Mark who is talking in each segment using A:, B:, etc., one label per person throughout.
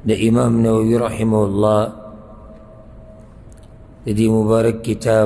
A: دا امام نووي رحمه الله دا دی مبارک کتاب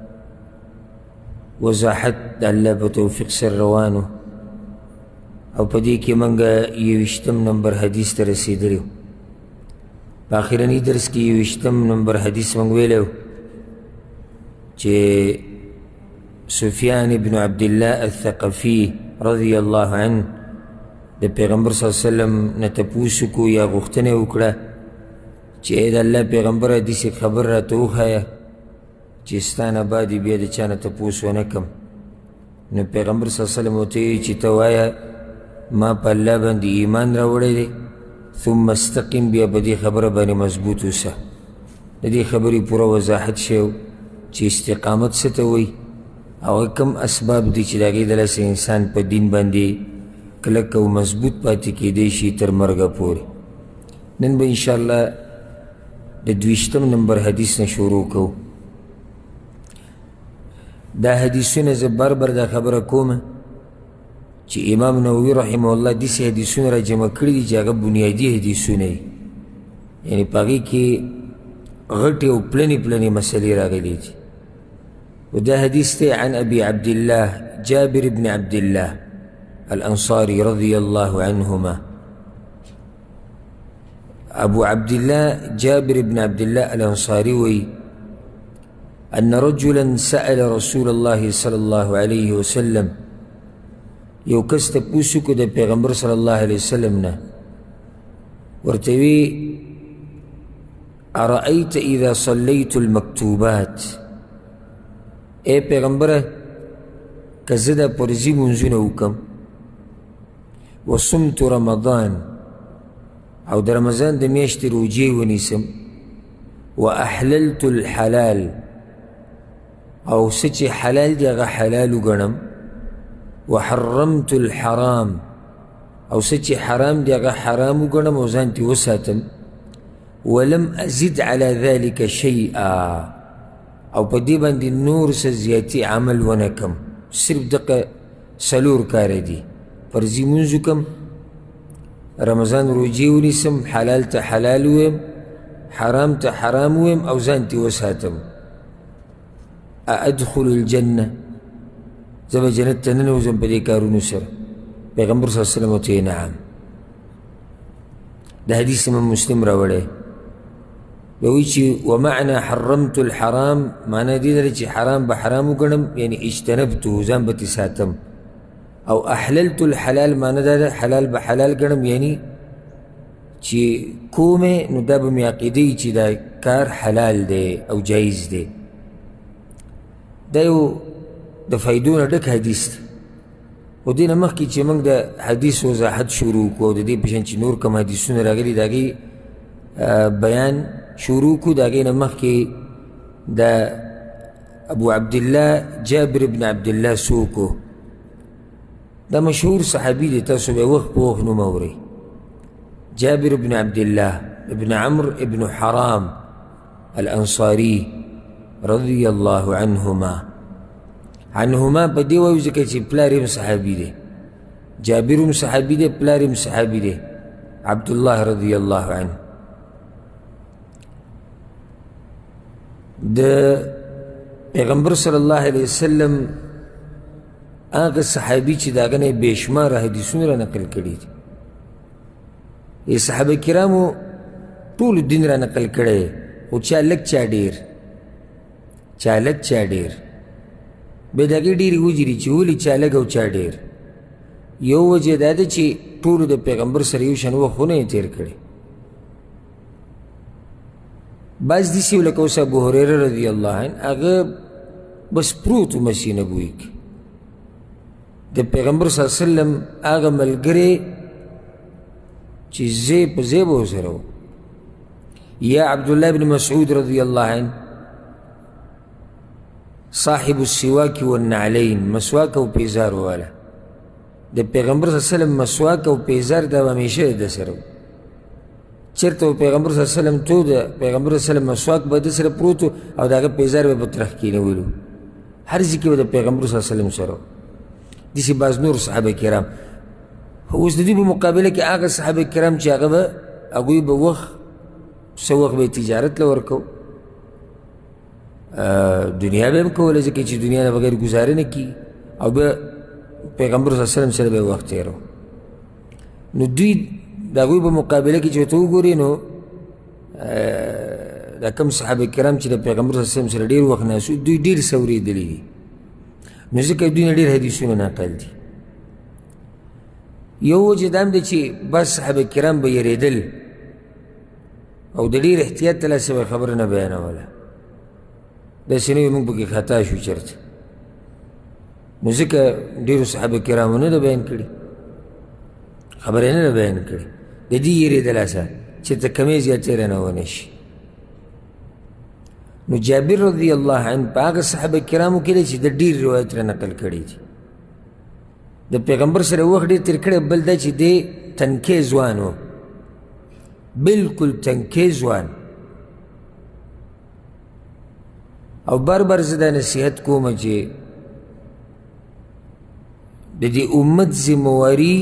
A: وضاحت دا اللہ پا توفیق سر روانو او پا دی که منگا یوشتم نمبر حدیث تا رسیدلیو پا آخرانی درس کی یوشتم نمبر حدیث منگویلیو چه سفیان ابن عبداللہ الثقفی رضی اللہ عنہ دا پیغمبر صلی اللہ علیہ وسلم نتپوسو کو یا غختنے اکڑا چه اید اللہ پیغمبر حدیث خبر را توخایا چه استانا بادی بیاد چانا تپوسو نکم نو پیغمبر صلی اللہ علیہ وسلم ہوتے چه توایا ما پا اللہ باندی ایمان را وڑے دے ثم استقیم بیا بدی خبر بانی مضبوطو سا دی خبری پورا وضاحت شیو چه استقامت ستوئی او کم اسباب دی چه داگی دلس انسان پا دین باندی کلک و مضبوط پاتی که دیشی تر مرگا پوری نن با انشاءاللہ دا دویشتم نمبر حدیث نشورو کو دا حدیثون زبار بر دا خبر کوم چه امام نووی رحمه اللہ دیسی حدیثون را جمع کردی چه اگه بنیادی حدیثون ای یعنی پاگی که غلطی و پلنی مسئلی را گلی دی و دا حدیث تی عن ابی عبداللہ جابر بن عبداللہ الانصاری رضی اللہ عنہما ابو عبداللہ جابر بن عبداللہ الانصاری وی ان رجلا سأل رسول اللہ صلی اللہ علیہ وسلم یو کس تپوسو کو دا پیغمبر صلی اللہ علیہ وسلم نا ورتوی ارأیت اذا صلیت المکتوبات اے پیغمبر کزدہ پرزی منزون اوکم وصمت رمضان او در رمضان دا میاشت روجی ونیسم واحللت الحلال او سچ حلال دی اغا حلالو گنم وحرمت الحرام او سچ حرام دی اغا حرامو گنم وزانتی وساتم ولم ازد على ذلك شيئا او پا دی باندی نور سے زیادی عمل ونکم صرف دقا سلور کار دی فرزی منزو کم رمضان روجی ونیسم حلال تا حلال ویم حرام تا حرام ویم او زانتی وساتم ادخل الجنة زب جنت تننوزم پا دی کارونو سر پیغمبر صلی اللہ علیہ وسلم ہوتے نعم دا حدیث من مسلم راوڑے بوی چی ومعنى حرمت الحرام معنی دیدر چی حرام بحرامو گنم یعنی اجتنبتو زان بتی ساتم او احللت الحلال معنی دادا حلال بحلال گنم یعنی چی کومے نو دا بمی عقیدی چی دا کار حلال دے او جائز دے دا یو دا فائدون دک حدیث دا و دینا مخی چی منگ دا حدیث وضاحت شروع کو دا دی پشن چی نور کم حدیثون راگلی دا گی بیان شروع کو دا گی نمخ کی دا ابو عبداللہ جابر بن عبداللہ سوکو دا مشهور صحابی دیتا صبح وقت پوخ نموری جابر بن عبداللہ ابن عمر ابن حرام الانصاری رضی اللہ عنہما پا دیو ذکر چی پلاریم صحابی دے جابرم صحابی دے پلاریم صحابی دے عبداللہ رضی اللہ عنہ دا پیغمبر صلی اللہ علیہ وسلم آغا صحابی چی داگنے بیشمار حدیثون را نقل کری دی یہ صحابہ کرامو طول الدین را نقل کرے او چا لگ چا دیر بے داگی دیری وجری چی ولی چا لگ او چا دیر یو وجہ دادا چی طول دا پیغمبر سریوشن و خونه تیر کرے بعض دیسی لکوسا ابو حریر رضی اللہ عنہ آغا بس پروتو مسیح نبوئی کی دا پیغمبر صلی اللہ علیہ وسلم آغا ملگرے چی زیب ہو سرو یا عبداللہ بن مسعود رضی اللہ عنہ صاحب السواک والنعلین مسواک و پیزار والا دا پیغمبر صلی اللہ علیہ وسلم مسواک و پیزار دا ہمیشہ دا سرو چرته پیغمبر صلی اللہ علیہ وسلم تو دا پیغمبر صلی اللہ علیہ وسلم مسواک با دا سر پروتو او دا اگر پیزار با بطرح کی نویلو ہر ذکی با دا پیغمبر صلی اللہ علیہ وسلم سرو دیسی باز نور صحابہ کرام اوس د دې په مقابله کې هغه صحابه کرام چې هغه هغوی به وخت څه وخت به یې تجارت له ورکو، دنیا به هم کوله ځکه چې دنیا نه بغیر ګزاره نه کېږي، او بیا پیغمبر صلی الله علیه وسلم سره به یې وخت تېرو. نو دوی د هغوی په مقابله کې چې ورته وګورې نو دا کوم صحابه کرام چې د پیغمبر صلی الله علیه وسلم سره ډېر وخت ناست دوی ډېر څه اورېدلي دي، نو ځکه دوی نه ډېر حدیثونه نقل دي. یو وجه دا هم دی چې بعض صحابه کرام به یېرېدل او د ډېر احتیاط ته لاسې به خبره نه بیانوله، داسې نه وي موږ پکې خطا شو چېرته، نو ځکه ډېرو صحابه کرامو نه ده بیان کړي، خبره یې نه ده بیان کړي، د دې یېرېدل اسه چې ته کمې زیاتې رانه ونه شي. نو جابر رضی الله عنه په هغه صحابه کرامو کې دی چې د ډېر روایت را نقل کړي دي، د پیغمبر سره وخت ډېر تېر کړی. بل دا چې دی تنکې ځوان و، بلکل تنکې ځوان، او بار بار زه دا نصیحت کومه چې د دې امت ذمواري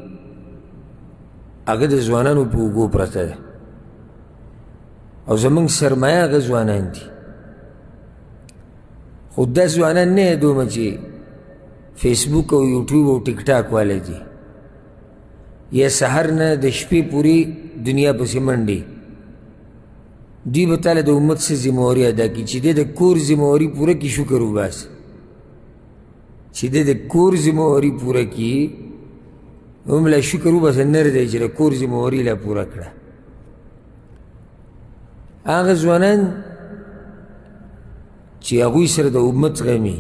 A: هغه د ځوانانو په اوږو پرته ده، او زموږ سرمایه هغه ځوانان دي. خو دا ځوانان نه یادومه چې فیسبوک او یوټیوب او ټیک ټاک والی دي، یا سحر نه د شپې پورې دنیا پسې منډې. دوی به تاله د امت څه ذمواري ادا کړي چې دی د کور ذمواري پوره کړي، شکر وباسه چې دی د کور ذمواري پوره کړي، هم لا شکر وباسه، نه دی چې د کور ذمواري لا پوره کړه. هغه ځوانان چې هغوی سره د امت غمي،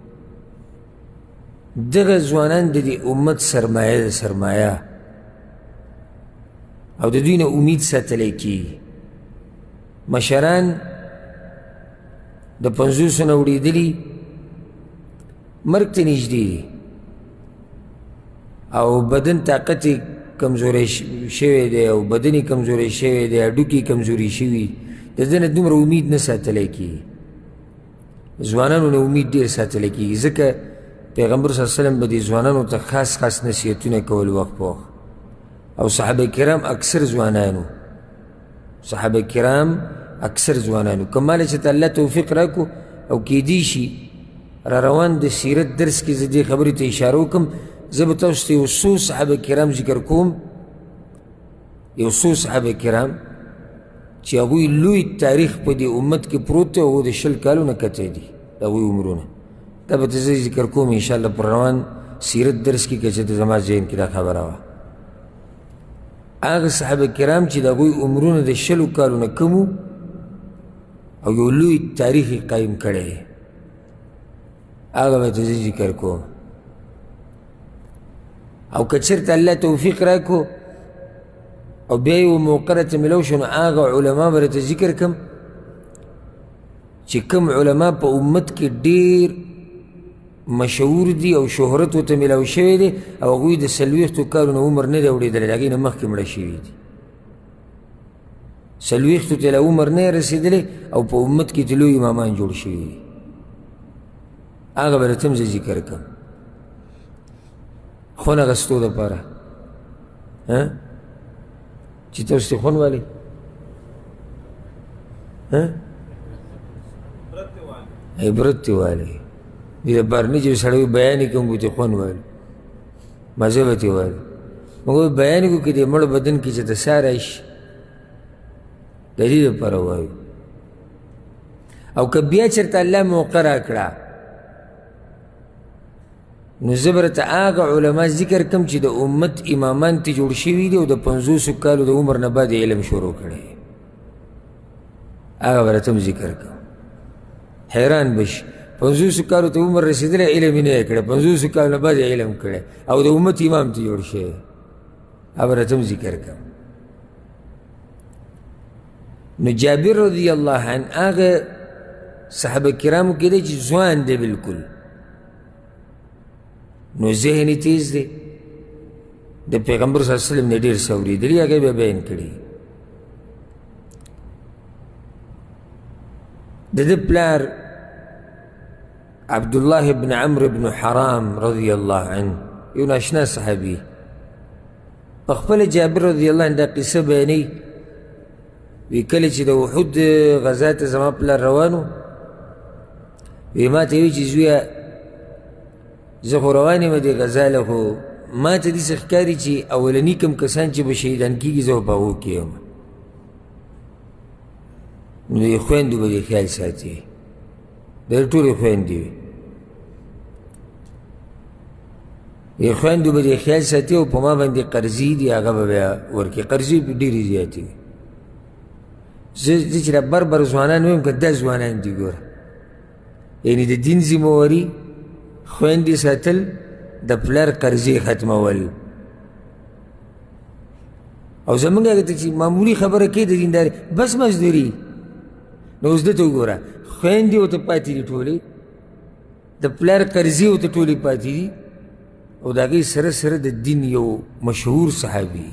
A: دغه ځوانان د دې امت سرمایه ده، سرمایه، او د دوی نه امید ساتلی کېږي. مشران د 50 نه وړېدلي مرګ ته نږدې دي، او بدن طاقت یې کمزوری شوی دی، او بدن یې کمزوری شوی دی، هډوکي یې کمزوري شوي، د ده نه دومره امید نه ساتلی کېږي. ځوانانو نه امید ډېر ساتلی کېږي، ځکه پیغمبر صلی الله علیه وسلم به دې ځوانانو ته خاص خاص نصیحتونه کول وخت په وخت، او صحابه کرام اکثر ځوانانو، صحابه کرام اکثر ځوانانو. که ماله چې ته الله توفیق راکړو او کیدی شي را روان د سیرت درس کې زه دې خبرې ته اشاره وکړم، زه به تاسو ته یو څو صحابه کرام ذکر کوم، یو څو صحابه کرام چې هغوی لوی تاریخ په دې امت کې پروت دی، هغوی د 20 کالو نه کته دي د هغوی عمرونه. دا به ته زه ذکر کوم انشاءالله پر روان سیرت درس کې، که چې د زما ذهن کې دا خبره وه. هغه صحابه کرام چې د هغوی عمرونه د 20 کالو نه کم وو، او یو لوی تاریخ یې قایم کړی، هغه به ته زه ذکر کوم. او که چېرته الله توفیق راکړو او بیا یو موقع راته میلاو شو، نو هغه علما به راته ذکر کړم چې کوم علما په امت کې ډېر مشهور دي او شهرت ورته میلاو شوی دی، او هغوی د 40 کالو نه عمر نه دی اوړېدلی، د هغې نه مخکې مړه شوي دي. 40 ته له عمر نه یې رسېدلی، او په امت کې ته لوی امامان جوړ شوي دي. هغه به راته هم زه ذکر کړم خون اخیستو دپاره، چې تاسو ته خون والی عبرت تی والی، دې دپاره نه چې سړی بیان یې کوم ته خون والی، مزه به تې والی. موږ بیان یې کوو که دې مړ بدن کې چې ته ساه راشي، د دې دپاره وایو. او که بیا چېرته الله موقع راکړه، نو زه به راته هغه علما ذکر کړم چې د امت امامان ته جوړ شوي دي، او د 50 کالو د عمر نه بعد علم شروع کړی، هغه به راته هم ذکر کړم. حیران بشي، 50 کالو ته عمر رسېدلی، علم یې نه یې کړی، 50 کالو نه بعد علم کړی، او د امت امام ته جوړ شوی، هغه به راته هم ذکر کړم. نو جابر رضی الله عنه هغه صحابه کرامو کې دی چې ځوان دی بلکل، نو ذهن یې تیز دی، د پیغمبر صلی الله علیه وسلم نه ډېر څه اورېدلي، هغه به بیان کړي. د ده پلار عبدالله بن عمرو بن حرام رضی الله عنه یو ناشنا صحابي، پخپل جابر رضی الله عنه دا قصه بیانوي وی کله چې د احد غزا ته زما پلار روانو وی ما ته وی چې زویه زه خو روان یم دې غزا له خو ما ته داسې ښکاري چې اولني کوم کسان چې به شهیدان کېږي زه به په هغو کې یم نو د خویندو به دې خیال ساتي د ټولې خویندې وي خویندو به دې خیال ساتي او په ما باندې قرضې دي هغه به بیا ورکړي قرضې به ډېرې زیاتې وي زه چې دا بر ځوانان ویم که دا ځوانان دي ګوره یعنې د دین ذمهواري خویندې ساتل د پلار قرضې ختمول او زمونږ هغه ته چې معمولي خبره کوي د دینداري بس مزدوري نو اوس دته وګوره خویندې ورته پاتې دي ټولې د پلار قرضې ورته ټولې پاتې دي او د هغې سره سره د دین یو مشهور صحابي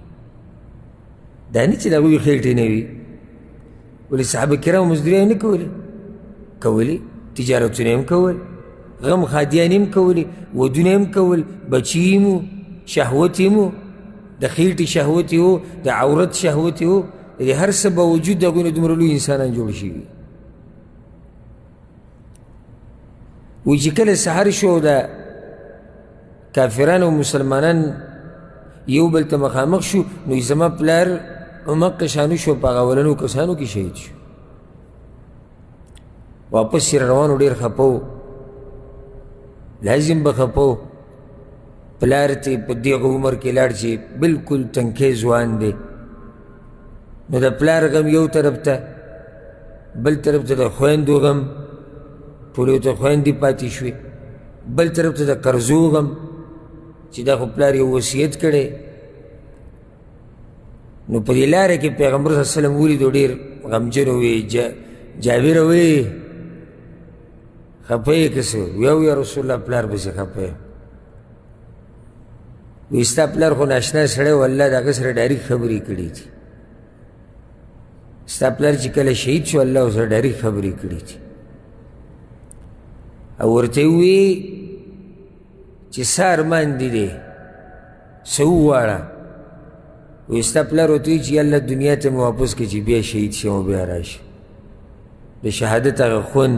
A: دا نه چې د هغوی خېټې نه وي ولې صحابه کرامو مزدوري نه کولې کولې تجارتونه هم کول غم خادیانې هم کولې ودونه هم کول بچي هم وو شهوت هم وو د خېټې شهوت یې وو د عورت شهوت یې وو د هر څه باوجود د هغوی نه دومره لوی انسانان جوړ شوي وایي چې کله سحر شو د کافران او مسلمانان یو بل ته مخامخ شو نو زما پلار مقه شانو شو په هغه اولنو کسانو کې شهید شو واپس یې روانو ډېر خفه و لازم به خفه و پلار ته په دغه عمر کې لاړ چې بلکل تنکی ځوان دی نو د پلار غم یو طرف ته بل طرف ته د خویندو غم ټولې ورته خویندې پاتې شوې بل طرف ته د قرضو غم چې دا خو پلار یو وصیت کړی نو په دې لاره کې پیغمبر صلی الله علیه وسلم ولیدو ډېر غمجن وی جابر وی خفه یې که څه وی یا رسول الله پلار پسې خفه یم وی ستا پلار خو ناشنا سړی و الله د هغه سره ډایرکټ خبرې کړي دي ستا پلار چې کله شهید شو الله ورسره ډایرکټ خبرې کړي دي او ورته یې ووی چې څه ارمان دي دی څه وواړه وی ستا پلار ورته وایي چې الله دنیا ته مې واپس کړي چې بیا شهید شم او بیا راشم د شهادت هغه خوند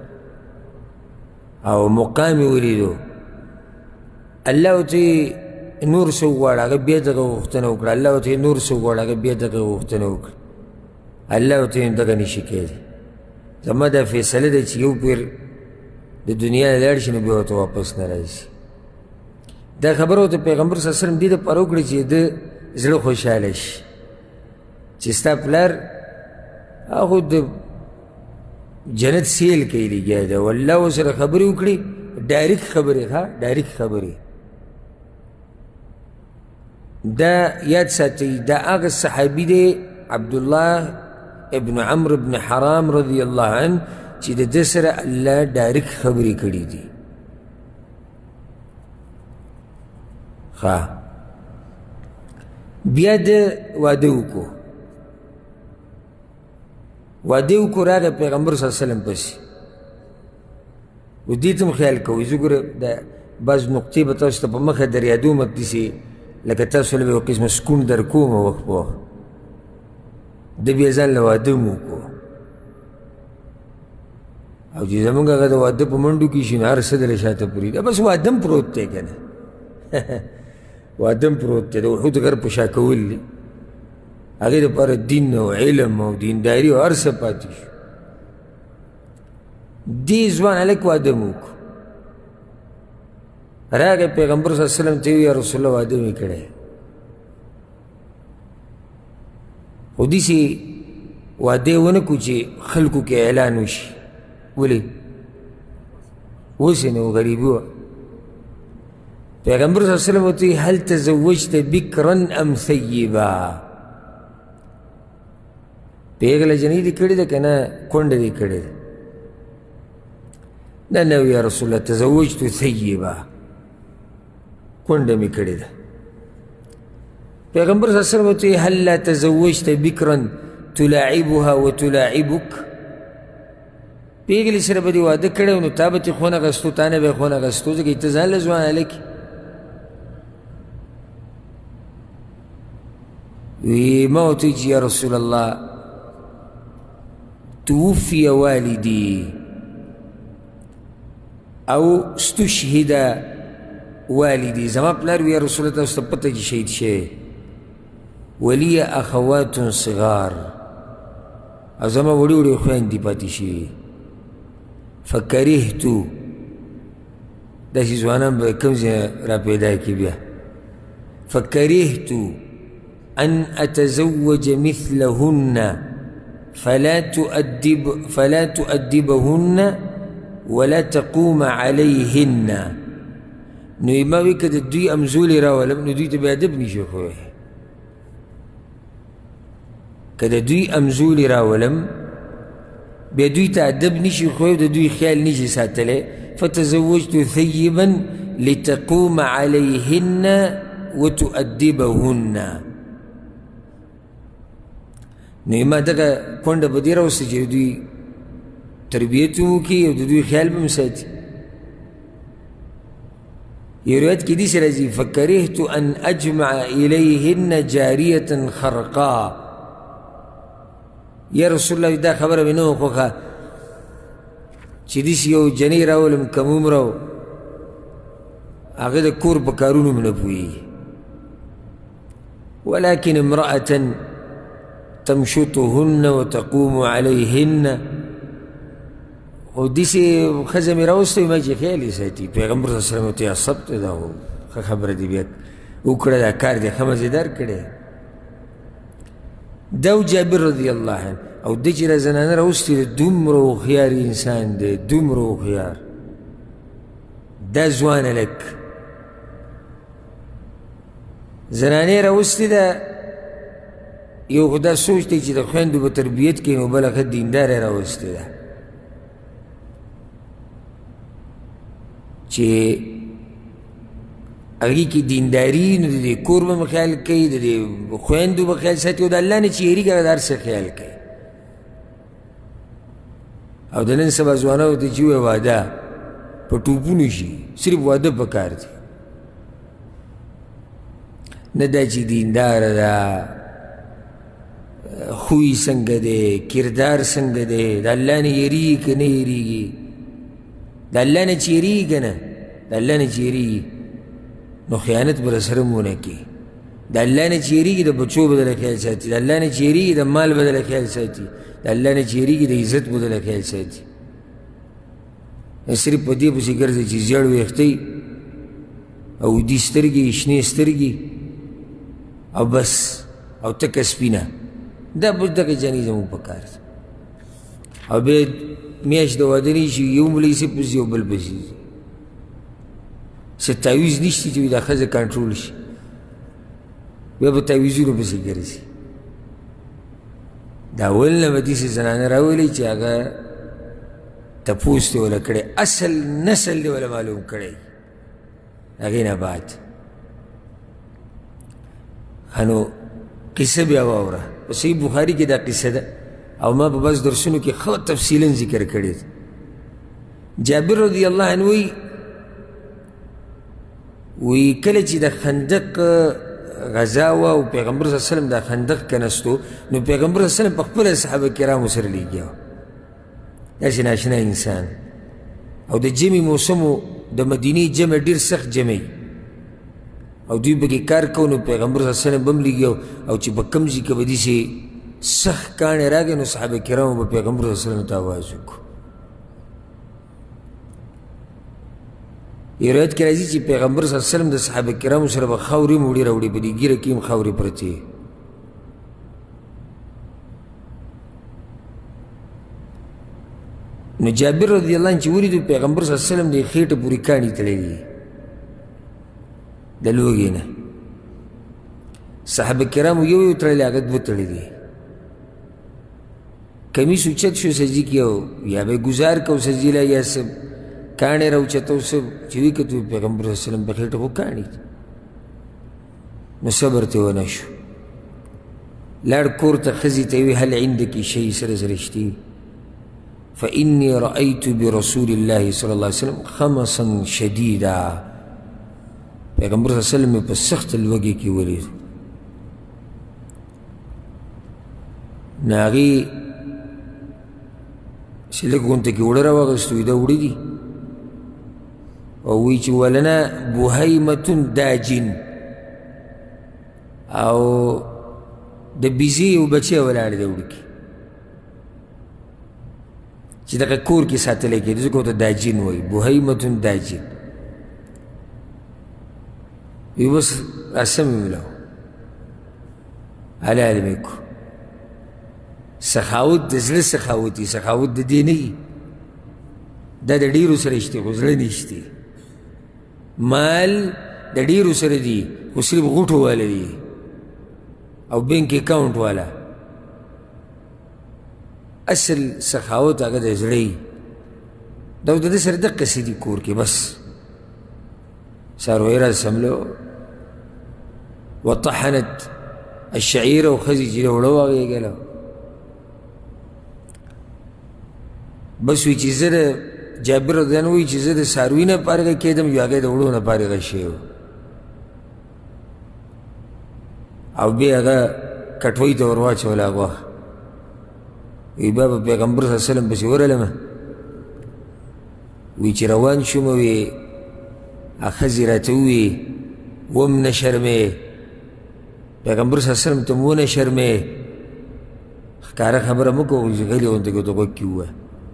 A: او مقام یې ولیدو الله ورته نور څه وغواړه هغه بیا دغه غوښتنه وکړه الله ورته نور څه وغواړه هغه بیا دغه غوښتنه وکړه الله ورته دغه نشي کېدی زما دا فیصله ده چې یو پیر د دنیا نه لاړ شي نو بیا ورته واپس نه راځي دا خبره ورته پیغمبر صلی الله علیه وسلم دې دپاره وکړه چې د زړه خوشحاله شي چې ستا پلار هغه د جنت سیل کوي لګیا ده والله ورسره خبرې وکړي ډایرکټ خبرې ښه ډایرکټ خبرې دا یاد ساتئ دا هغه صحابي دی عبدالله ابن عمرو ابن حرام رضی الله عنه چې د ده سره الله ډایرکټ خبرې کړي دي ښه بیا د واده وکړو واده وکړو راغی پیغمبر صلی الله علیه وسلم پسې و دې ته هم خیال کوئ زه ګوره دا بعض نقطې به تاسو ته په مخه در یادوم داسې لکه تاسو له به یو قسمه سکون در کوم وخت په وخت ده بیا ځان له واده م وکړو او چې زمونږ هغه د واده په منډو کې شي نو هر څه دله شاته پرېږدي بس واده هم پروت دی که نه واده هم پروت دی د احد غر په شا کول دي هغې دپاره دین او علم او دینداري او هر څه پاتې شو دې ځوان هلک واده م وکړو راغی پیغمبر صلی الله علیه وسلم ته وی یا رسول الله واده مې کړی خو داسې واده یې ونه کړو چې خلکو کې اعلان وشي ولې اوسې نه و غریبي وه پیغمبر صلی الله علیه وسلم ورته وی هل تزوجت بکرا ام ثیبا پیغله جنۍ دې کړې ده که نه کونډه دې کړې ده نه نه یا رسول الله تزوجت ثیبا کونډه مې کړې ده پیغمبر صلی الله علیه وسلم ورته هل لا تزوجت بکرا تلاعبها وتلاعبک پیغلې سره به دې واده کړی و نو تا به ترې خون اخیستو تا نه به یې خون اخیستو ځکه ته ځان له ځوان هلک وی ما ورته چې یا رسول الله توفي والدي او استشهد والدي، زما پلار وی یا رسول الله تاسو ته پته چې شهید شوی، ولي اخوات صغار او زما وړي وړي خویندې پاتې شوي، فکرهتو داسې ځوانان به کوم ځای را پیدا کړي بیا، فکرهتو ان اتزوج مثلهن فلا تؤدبهن ولا تقوم عليهن. نو ما وی که د دوی امزولې راولم نو دوی ته به ادب نشي ښوی، که د دوی امزولې راولم بیا دوی ته ادب نشي ښوی، د دوی خیال نشي ساتلی. فتزوجت ثيبا لتقوم عليهن وتؤدبهن. نو ما دغه کونډه به دې راوسته چې دوی تربیت وکړي او د دوی خیال به م ساتي. یو روایت کې داسې راځي فکرهت ان اجمع الیهن جاریة خرقا. یا رسول الله دا خبره مې نه وه خوښه چې داسې یو جنۍ راولم کم عمره هغه د کور په کارونو م نه پوهېږي، ولكن امرأة تمشطهن وتقوم عليهن. او داسې ښځه مې راوسته ما چې خیال یې ساتي. پیغمبر صلی الله علیه وسلم ورته عصبت دا ښه خبره دې بیا وکړه، دا کار دې ښه مزېدار کړی. دا و جابر رضی الله عنه. او ده چې را زنانه راوستې ده دومره هوښیار انسان دی، دومره هوښیار. دا ځوانه لک زنانې راوستې ده، یو خو دا سوچ دی چې د خویندو به تربیت کوي، نو بله ښه دینداره راوستې ده چې هغې کې دینداري، نو د دې کور به م خیال کوي، د دې خویندو به خیال ساتي، او د الله نه چې هېرېږي هغه د هر څه خیال کوي. او د نن سبا ځوانانو ته چې ووایه واده په ټوپونو شي، صرف واده په کار دی، نه دا چې دینداره ده، خوی څنګه دی، کردار څنګه دی، د الله نه هېرېږي که نه هېرېږي. د الله نه چې هېرېږي که نه، د الله نه چې هېرېږي نو خیانت به رسره م ونه کړي. د الله نه چې هېرېږي د بچو به دله خیال ساتي، د الله نه چې هېرېږي د مال به دله خیال ساتي، د الله نه چې هېرېږي د عزت به دله خیال ساتي. صرف په دې پسې ګرځي چې زیړ ویښتۍ او ودي سترګې، شنې سترګې او بس، او تکه سپینه، دا بس دغه جانې زموږ په کار دی. او بیا میاشت د واده نه شي، یو مولوي صاحب پسې یو بل پسې ځي، څه تعویز نشته چې دا ښځه کنټرول شي، بیا به تعویزونو پسې ګرځي. د اول نه به داسې زنانه راولي چې هغه تپوس دې وله کړی، اصل نسل دې وله معلوم کړی، هغې نه بعد. نو قصه بیا واوره، په صحیح بخاري کې دا قصه ده، او ما په بعض درسونو کې ښه تفصیلا ذکر کړی ده. جابر رضی الله عنه وی کله چې د خندق غزا وه او پیغمبر صلی الله علیه وسلم د خندق کنستو، نو پیغمبر صلی الله علیه وسلم په خپله صحابه کرامو سره لګیا و، داسې ناشنا انسان. او د جمع موسمو د مدینې جمع ډېر سخت جمع او دوی پکې کار کوو، نو پیغمبر صلی الله علیه وسلم به هم لګیا او چې په کوم ځای کې به داسې سخت کاڼې راغی، نو صحابه کرامو به پیغمبر صلی الله علیه وسلم ته آواز وکړو. یو روایت کې راځي چې پیغمبر صلی الله علیه وسلم د صحابه کرامو سره به خاورې موړې راوړي، په دې ږیره کې هم خاورې پرتې. نو جابر رضی الله عنه چې ولیدو پیغمبر صلی الله علیه وسلم د خېټه پورې کاڼي تړلي دي د لوږې نه، صحابه کرامو یو یو تړلي، هغه دوه تړلي دي. کمیس اوچت شو سجدې کې، او یا به ګزار کو سجدې له، یا څه کاڼې راوچته او څه چې وي کتو پیغمبر صلی الله علیه وسلم په خېټه خو کاڼي دي. نو صبر ته ونه شو، لاړ کور ته، ښځې ته وی هل عندک شی، سره زره شتي؟ فإني رأيت برسول الله صلی الله علیه وسلم خمصا شدیدا. پیغمبر صلی الله علیه وسلم په سخت لوږې کې ولید. نو هغې چې لږ غونته کې اوړه راواغېستو دا اوړه دي او وایي چې ولنا بهیمتون داجین او د بیزې یو بچی ولاړ دی اوړه کې چې دغه کور کې ساتلی کېږي ځکه ورته داجین وایي بهیمتون داجین وی بس راسم مې حلال مې کو سخاوت د زړه سخاوت وي سخاوت د دې نه وي دا د ډېرو سره شته خو زړه نشته مال د ډېرو سره دي خو صرف غوټو والا دي او بینک اکاؤنٹ والا اصل سخاوت هغه د زړه وي دا د ده سره دقسې دي کور کې بس څاروی راسملو وطحنت الشعیر او ښځې چې اوړه واغېږله بس وی چې زه د جابر رضی الله عنه وایي چې زه د څاروي نه فارغه کېدم یو هغې د اوړو نه فارغه شوی او بیا هغه کټوۍ ته ور واچوله هغه وی بیا په پیغمبر صلی الله علیه وسلم پسې ورغلمه وی چې روان شومه وی ښځې راته ووی وم نه شرمې پیغمبر صلی الله علیه وسلم ته م ونه شرمې ښکاره خبره مه کوه چې غلې غونته کې ورته غوږ کې ووایه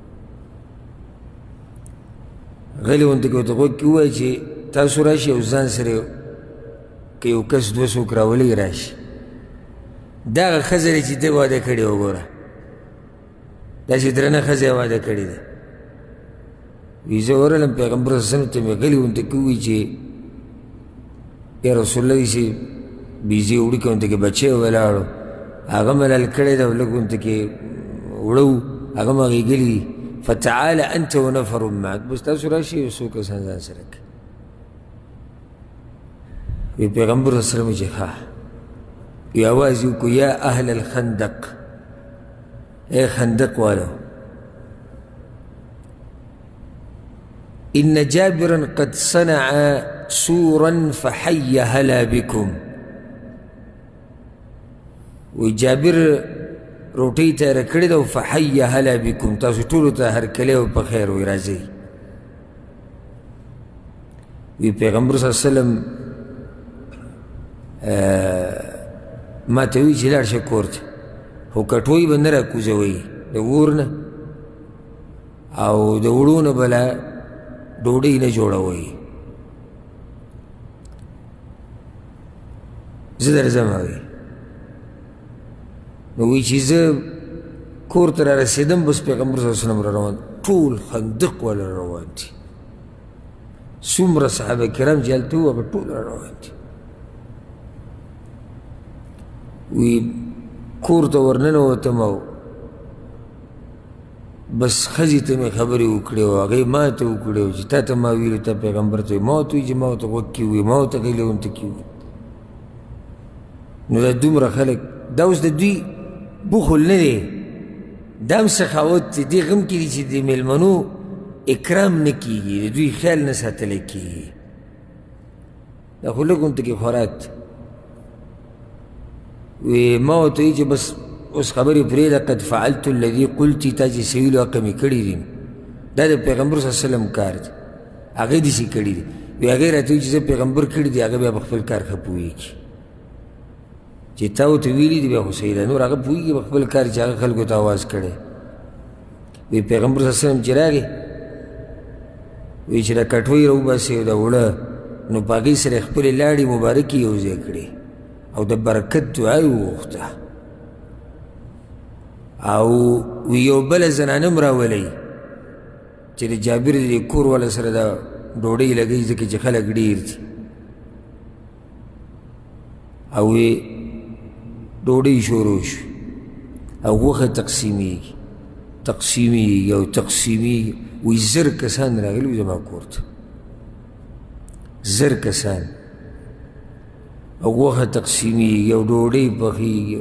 A: غلې غونته کې ورته غوږ کې ووایه چې تاسو راشي او ځان سره که یو کس 200 راولي راشي دا هغه ښځه دی چې ده واده کړې وګوره داسې درنه ښځه یې واده کړې ده وی زه ورغلم پیغمبر صلی الله علیه وسلم ته مې غلې غونته کې ووایي چې یا رسول الله چې بیزې اوړي کې غونته کې بچی ولاړو هغه ملال کړی ده او لږ غونته کې اوړه و هغه م غېږلي دي فتعاله انت ونفر معک بس تاسو راشئ یو څو کسان ځان سره کړئ وی پیغمبر صلی الله علیه وسلم چې ښه وی آواز یې وکړو یا اهل الخندق ای خندق والو ان جابرا قد صنع سورا فحي هلا بكم وی جابر روټۍ تیاره کړې ده او فحي هلا بكم تاسو ټولو ته هرکلی او په خیر وی راځئ وی پیغمبر صلی الله علیه وسلم ما ته وی چې لاړ شه کور ته خو کټوۍ به نه راکوزوئ د اور نه او د اوړو نه به لا ډوډۍ نه جوړوئ زه درځم وی نو وی چې زه کور ته را رسېدم بس پیغمبر صلی الله علیه وسلم را روان ټول خندق والا روان دي څومره صحابه کرام چې هلته وو هغه ټول را روان دي وی کور ته ورننوتم او بس ښځې ته مې خبرې وکړې او هغې ما ته وکړې او چې تا ته ما ویلو تا پیغمبر ته ما ورته وایي چې ما ورته غوږ کې ووایي ما ورته غیلې غونته کې ووایي نو دا دومره خلک دا اوس د دوی بخل نه دی دا هم سخاوت دی دې غم کې دي چې د مېلمنو اکرام نه کېږي د دوی خیال نه ساتلی کېږي دا خو لږ غونته کې خوراک دی وی ما ورته وایي چې بس اوس خبرې پرېږده قد فعلت الذي قلتي تا چې څه ویلو هغه مې کړي دي دا د پیغمبر صلی الله علیه وسلم کار دی هغې داسې کړي دي وی هغې راته وایي چې زه پیغمبر کړي دي هغه بیا په خپل کار ښه پوهېږي چې تا ورته ویلي دي بیا خو صحیح ده نور هغه پوهېږي په خپل کار چې هغه خلکو ته آواز کړی وی پیغمبر صلی الله علیه وسلم چې راغی وی چې دا کټوۍ راوباسې او دا اوړه نو په هغې سره یې خپلې لاړې مبارکې یو ځای کړې او د برکت دعا یې وغوښته او وی یو بله زنانه هم راولئ چې د جابر د کور والا سره دا ډوډۍ لګوي ځکه چې خلک ډېر دي او وی ډوډۍ شروع شوې او غوښه تقسیمیږي او تقسیمیږي وی 1000 کسان راغلي وي زما کور ته 1000 کسان او غوښه تقسیمیږي او ډوډۍ پخېږي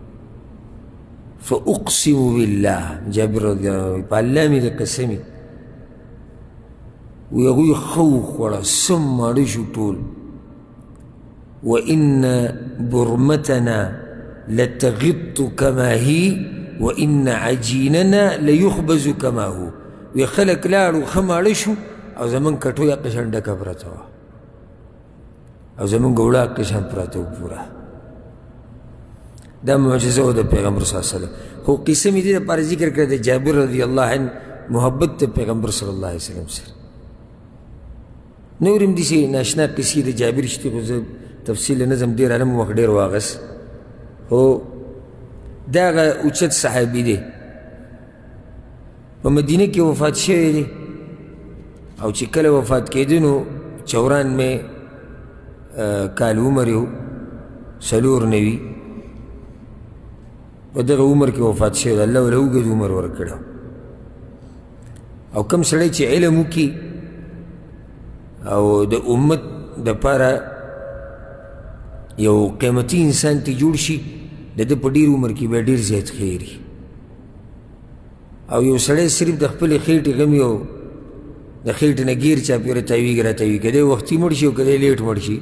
A: فاقسم بالله جابر رضی الله عنه په الله مې د قسمې وی هغوی ښه وخوړه سم ماړه شو ټول وان برمتنا لتغط كما هي وإن عجيننا ليخبز كما هو. وی خلق لاړو ښه ماړه شو او زمونږ کټو یې قشان ډکه پرته وه او زمونږ اوړه قشان پراته و پوره. دا معجزه و د پیغمبر صلی الله علیه وسلم. خو قصه مې دې دپاره ذکر کړه د جابر رضی الله عنه محبت د پیغمبر صلی الله علیه وسلم سره. نور هم داسې ناشنا قصې د جابر شتې خو زه تفصیل نظم ډېر عالم وخت ډېر واغست. خو دا هغه اوچت صحابي دی په مدینه کې وفات شوی دی او چې کله وفات کېده نو 94 کال عمر یې و 94 په دغه عمر کې وفات شوی دی. الله وله اوږد عمر ورکړی او کوم سړی چې علم وکړي او د امت دپاره یو قیمتي انسان ته جوړ شي د ده په ډېر عمر کې بیا ډېر زیات خیر وي. او یو سړی صرف د خپلې خېټې غم او د خېټې نه ګیر چاپېره تاویږي راتاویږي که دی وختي مړ شي او که دی لیټ مړ شي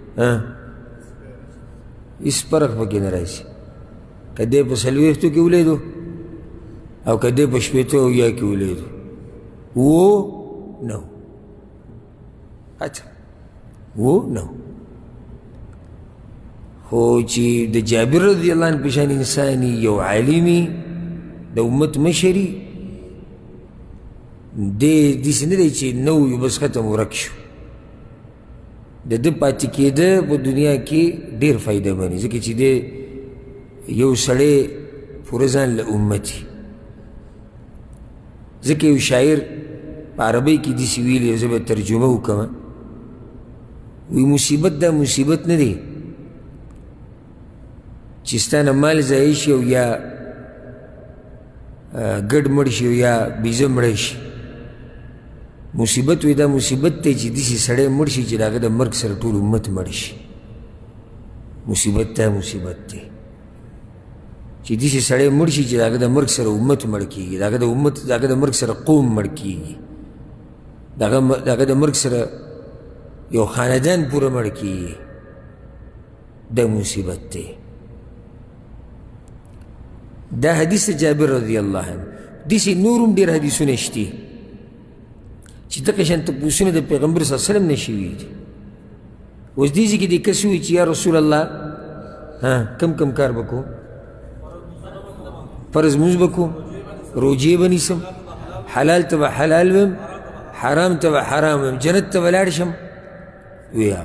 A: هېڅ فرق پکې نه راشي. که دی په 40 کې ولیدو او که دی په 80 او 90 کې ولیدو و نو اچھا و نو. خو چې د جابر رضی الله عنه په شان انساني یو عالمي د امت مشري دی داسې نه دی چې نو یو بس ختم ورک شو. د ده پاتې کېده په دنیا کې ډېر فایده مني ځکه چې دی یو سړی پوره ځان له امتي. ځکه یو شاعر په عربۍ کې داسې ویلي زه به ترجمه وکړم وی مصیبت دا مصیبت نه دی چې ستا نه مال ضایع شي او یا ګډ مړ شي او یا بیزه مړی شي. مصیبت وی دا مصیبت دی چې داسې سړی مړ شي چې د هغه د مرګ سره ټول امت مړ شي. مصیبت دا مصیبت دی چې داسې سړی مړ شي چې د هغه د مرګ سره امت مړ کېږي د هغه د مرګ سره قوم مړ کېږي د هغه د مرګ سره یو خاندان پوره مړ کېږي. دا مصیبت دی. دا حدیث جابر رضی الله عنه. داسې نور هم ډېر حدیثونه شته چې دغه شان تپوسونه د پیغمبر صلی الله علیه وسلم نه شوي دي. اوس دې ځای کې دې کس ووایي چې یا رسول الله کم کار به کوم فرض مونځ به کوم روجې به نیسم حلال ته به حلال ویم حرام ته به حرام ویم جنت ته به لاړ شم. ویا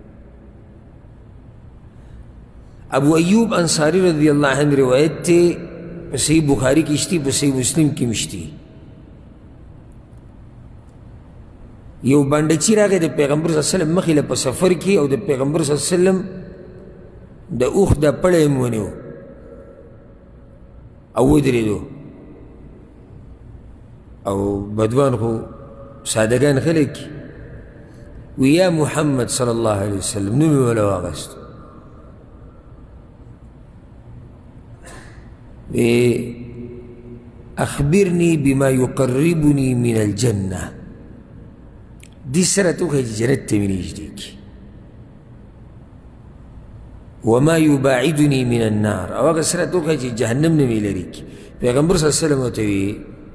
A: ابو ایوب انصاری رضی اللہ عنہ روایت تے په صحیح بخاری کی شتی په صحیح مسلم کی مشتی. یو بانډچی راغی د پیغمبر صلی الله علیه وسلم مخې له په سفر کې او د پیغمبر صلی الله علیه وسلم د اوښ دا پړی یې ونیو او ودرېدو او بدوان خو سادهګان خلک وی یا محمد صلی الله علیه وسلم نوم یې وله واغست اخبرني بما يقربني من الجنة. دي سره توخی چې جنت ته مې نږدې کړي وما يباعدني من النار او هغه سره توخی چې جهنم نه مې لرې کړي. پیغمبر صلی الله علیه وسلم ورته وی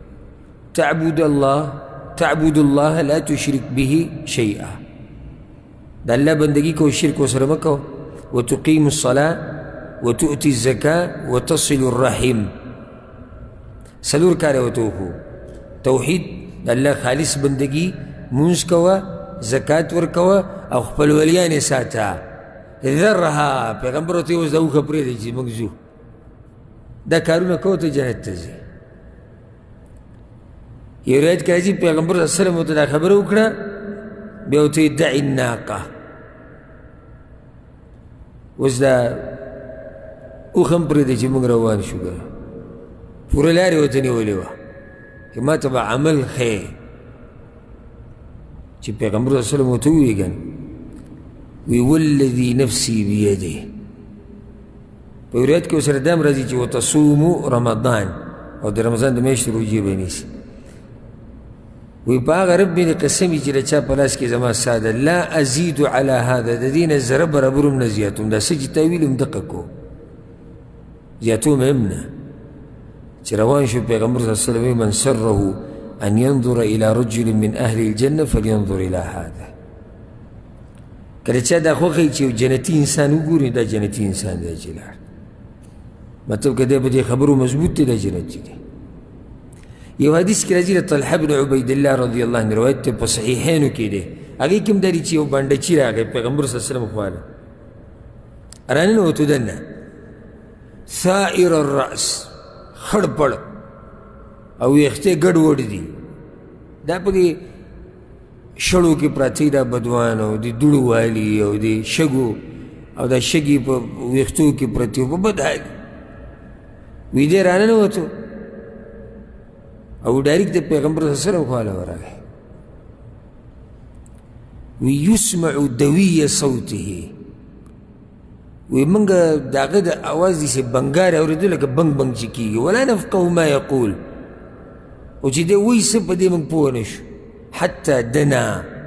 A: تعبد الله لا تشرك به شيئا. د الله بندگی کو شرک وسره مه کوه وتقيم الصلاة وتؤتي الزكاة وتصل الرحم. سلور کاره ورته وښو توحید د الله خالص بندگی مونځ کوه زکات ورکوه او خپل ولیان یې ساته. ذرها پیغمبر ورته اوس دا اوښه پرېږدئ چې موږ ځو دا کارونه کوه ته جنت ته ځې. یو روایت کې راځي پیغمبر صلی الله علیه وسلم ورته دا خبره وکړه بیا ورته ویې دع الناقه. اوس دا اوښ هم پرېږدئ چې موږ روان شو ګره پوره لارې ورته نیولې وه چې ما ته به عمل ښیې چې پیغمبر صلی الله علیه وسلم ورته وویې ګن وی والذي نفسي بيده. په روایت کې ورسره دا هم راځي چې وتصومو رمضان او د رمضان د میاشتې روجې به نیسي. وی په هغه رب مې قسم وي چې د چا په لاس کې زما ساده لا ازید على هذا د دې نه ذره برابر هم نه زیاتوم دا څه چې تاویل هم دقه کو زیاتوم هم نه چې روان شو پیغمبر صلی الله علیه وسلم من سره ان ينظر الى رجل من اهل الجنه فلينظر الى هذا کله چې دا خوښي چې جنتی انسان وګوري دا جنتی انسان دی چې لاړ مطلب که دی په دې خبرو مضبوط دی دا جنتی دی یو حدیث کې راځي د طلحه بن عبید الله رضی الله عنه روایت په صحیحینو کې دی هغې کې هم دا چې یو بانډچي راغی پیغمبر صلی الله علیه وسلم خواله راننوتو دننه ثائر الرأس خړ پړ او ویښته ګډوډ دي دا پکې شړو کې پراته دا بدوان او د دوړو والي او د شګو او دا شګې په ویښتو کې پرتې په بد حال وي دی راننوتو او ډایرکټ د پیغمبر صلی الله علیه وسلم خواله ورغی وی یسمع دوی صوته وی منگا داغه د آواز دیسی بنگار اوریدو لکه بنگ بنگ چی کیگی ولا نفقه ما یقول او چی دی وی سب پا دی منگ پوانشو حتی دنا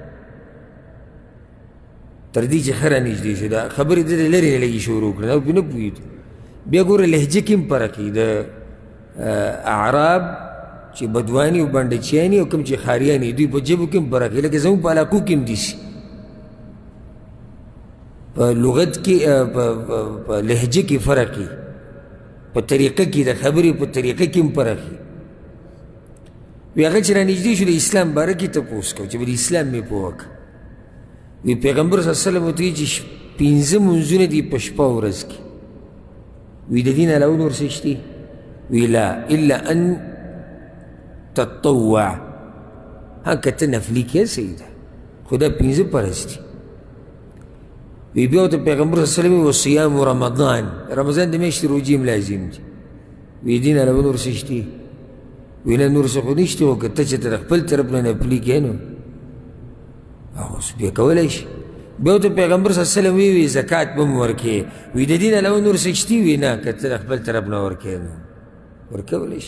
A: تردی چی خرا نجدی شو دا خبری دا لری لگی شروع کرن او پی نپویدو بیا گوره لحجه کم پرکی دا اعراب چی بدوانی و بندچیانی و کم چی خاریانی دوی پا جبو کم پرکی لکه زمون پا علاقو کم دیسی پا لغت کی پا لحجه کی فرقی پا طریقه کی دا خبری پا طریقه کم پرکی وی اگر چرا نجدی شو دا اسلام بارکی تا پوس کو چی بر اسلام می پوک وی پیغمبر صلی اللہ علیہ وسلم ہوتی چی پینزه منزونه دی پشپا و رز کی وی دا دین علاو نور سشتی وی لا الا ان تطوع ها کتا نفلی کیا سیده خدا پینزه پرستی وی بیاو تا پیغمبر صلی اللہ علیہ وسلم و صیام رمضان رمضان دا میشتی روجیم لازم دی وی دین علاو نور سشتی وی نا نور سخو نشتی و کتا چه تا خپل طرف نا نفلی کیا نو اوز بیا کولیش بیاو تا پیغمبر صلی اللہ علیہ وسلم وی زکاة بم ورکے وی دا دین علاو نور سشتی وی نا کتا خپل طرف نا ورکے نو ورکولیش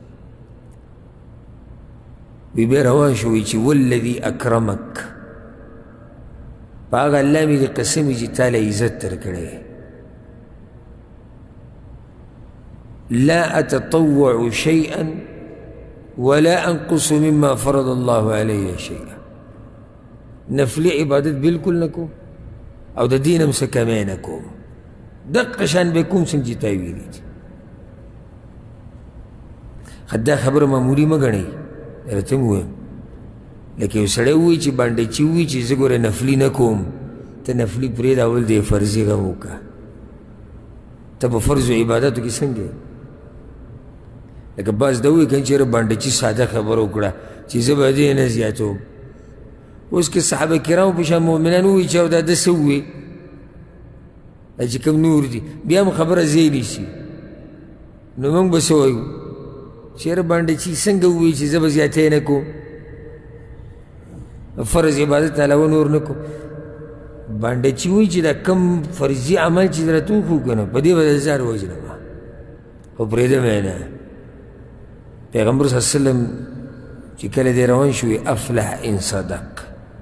A: وی بیا روان شوی چی والذی اکرمک پاگا اللہ می دی قسمی چی تالا عزت ترکڑے لا اتطوع شیئا ولا انقص مما فرض اللہ علیہ شیئا نفلی عبادت بالکل نکو او دا دینم سکمے نکو دقشان بکوم سنجی تاویلی دی خدا خبر معمولی مگنی رتم ہوئے لیکن یو سڑے ہوئی چی بانڈے چی ہوئی چی زگور نفلی نکوم تا نفلی پرید اول دے فرضی غمو کا تا با فرض و عبادتو کی سنگے لیکن باز دوئی کن چی رو بانڈے چی سادہ خبر اکڑا چی زبا دے نزیاتو اس کے صحابہ کرام پشان مومنان ہوئی چاو دا دس ہوئی اچی کم نور دی بیام خبر زیلی سی نو منگ بسوئیو چیر بانڈے چی سنگ ہوئی چی زبا زیادتے نکو فرض عبادت علاوه نور نکو بانڈے چی ہوئی چی دا کم فرضی عمل چی در تو خو کنو پا دی بدل زار وجنو خو پریده مینا پیغمبر صلی اللہ علیہ وسلم چی کل دی روان شوی افلح ان صدق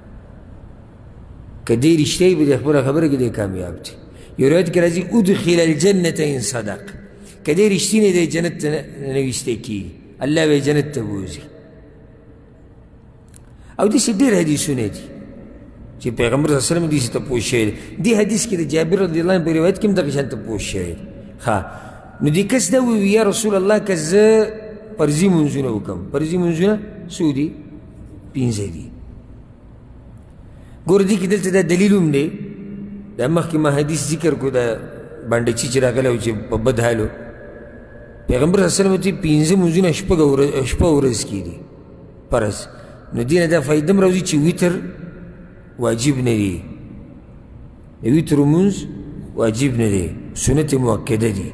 A: که دی رشتی با دی اخبر خبر که دی کامیاب تی یو روایت که رازی ادخل الجنت ان صدق که دی رشتی نی دی جنت نویسته کی اللہ بے جنت تبوزی او دیسی دیر حدیثونه دی چی پیغمبر صلی اللہ علیہ وسلم دیسی تا پوش شوید دی حدیث که دی جابر رضی اللہ عنہ پر روایت کم دقیشان تا پوش شوید نو دی کس داوی یا رسول اللہ کس پرزی منزونه وکم پرزی منزونه سو دی پینزه دی گور دی که دلتا دا دلیلوم دی دا مخ که ما حدیث ذکر کو دا بانده چی چرا گلو چی بد حالو پیغمبر صلی اللہ علیہ وسلم تی پینزه منزونه شپا ورز کی دی پرز نو دینه دا فایدم روزی چی ویتر واجب ندی ویتر منز واجب ندی سنت مؤکده دی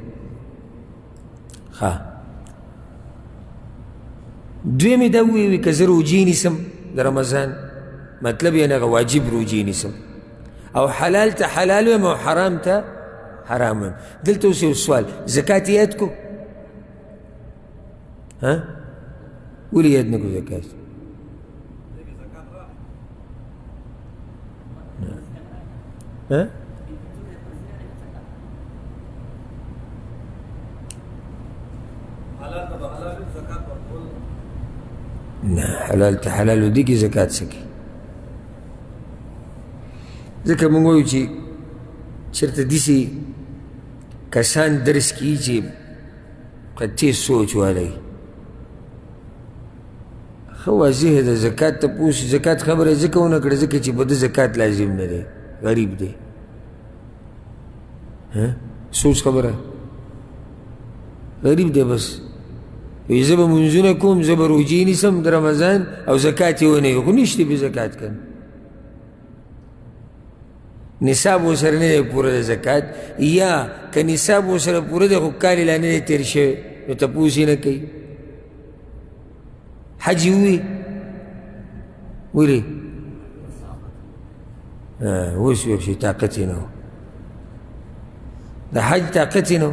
A: دویمی دا وی که زه روجی نیسم در رمضان مطلب یعنی واجب روجی نیسم او حلال تا حلال ویم او حرام تا حرام ویم دلتا اسی سوال زکاة یاد کو ولی یاد نکو زکاة نه حلال ته حلال ودي کې زکات سکی ځکه موږ وایو چې چېرته داسې کسان درس کوي چې قطعي سوچ والی ښه واضح ده زکات تپوس زکات خبره یې ځکه ونه کړه ځکه چې به ده زکات لازم نه دی غریب دی سوچ خبره غریب دی بس وی زه به منځونه کوم زه به روجې نیسم د رمضان او زکات یې ونه وي خو نشته بې زکات کنه نصاب ورسره نه دی پوره د زکات یا که نصاب ورسره پوره دی خو کال یې لا نه دی تېر شوی نو تپوس یې نه کوي حج یې ووي ولې اوس یو شي طاقت یې نه و د حج طاقت یې نه و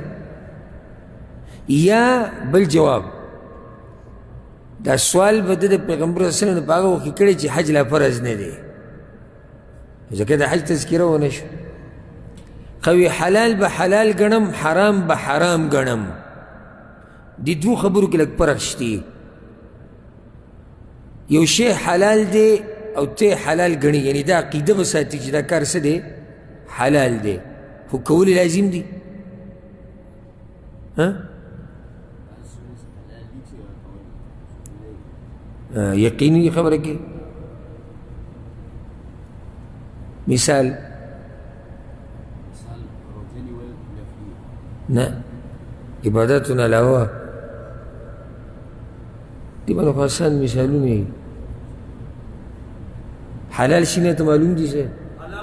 A: یا بل جواب دا سوال به د پیغمبر صلی الله علیه وسلم په هغه وخت کې کړی چې حج لا فرض نه دی ځکه د حج تذکره ونه شو خوي حلال به حلال ګڼم حرام به حرام ګڼم دې دوو خبرو کې لږ فرق شته یو شی حلال دی او ته حلال ګڼي یعنی دا عقیده به ساتي چې دا کار څه دی حلال دی خو کول لازم دی یقیني خبره کې مثال نه عبادتونه علاوه دي باندې خو آسان مثالونه وي حلال شي نه ته معلوم دي څه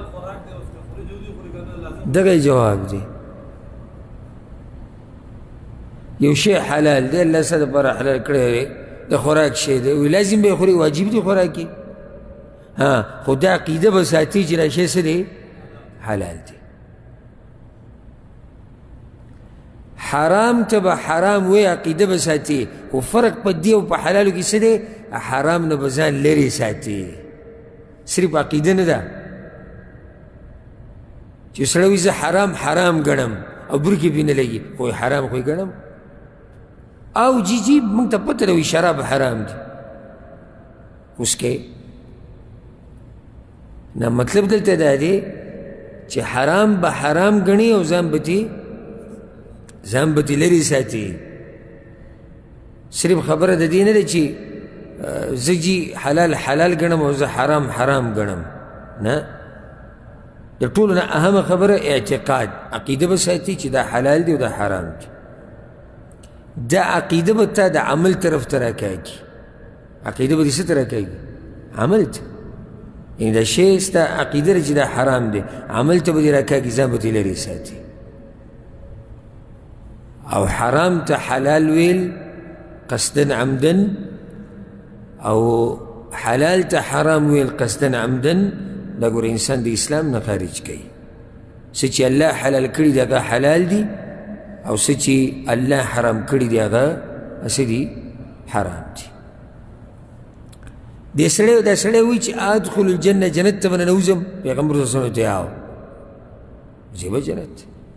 A: دغه جواب دی یو شی حلال دی الله سره لپاره حلال کړی دی د خوراک شی دی وی لازم به خوري واجب دی خوراکي خو دا عقیده به ساتي چې دا شی څه دی حلال دی حرام ته به حرام وی عقیده به ساتي خو فرق په دې او په حلالو کې څه دی حرام نه به ځان لرې ساتي صرف عقیده نه ده چې سړی وایي زه حرام حرام ګڼم او برکې پې نه لګي خو حرام خو یې ګڼم او جی موږ ته پته ده وایي شراب حرام دي اوس کې نه مطلب دلته دا دی چې حرام به حرام ګڼي او ځان به تې لرې ساتي صرف خبره د دې نه ده چې زه جی حلال حلال ګڼم او زه حرام حرام ګڼم نه د ټولو نه اهمه خبره اعتقاد عقیده به ساتي چې دا حلال دی او دا حرام دی دا عقیده به تا د عمل طرف ته راکاږي عقیده به دې څه ته راکاږي عمل ته یعنې دا شی ستا عقیده ده چې دا حرام دی عمل ته به دې راکاږي ځان به ترې لرې ساتي او حرام ته حلال ویل قصدا عمدا او حلال ته حرام ویل قصدا عمدا دا ګوره انسان د اسلام نه خارج کوي څه چې الله حلال کړي دی هغه حلال دي او څه چې الله حرام کړي دی هغه څه دي حرام دي دا سړی وایي چې ادخل الجنه جنت ته به ننوځم پیغمبر صلی الله علیه وسلم ته یاو ځې به جنت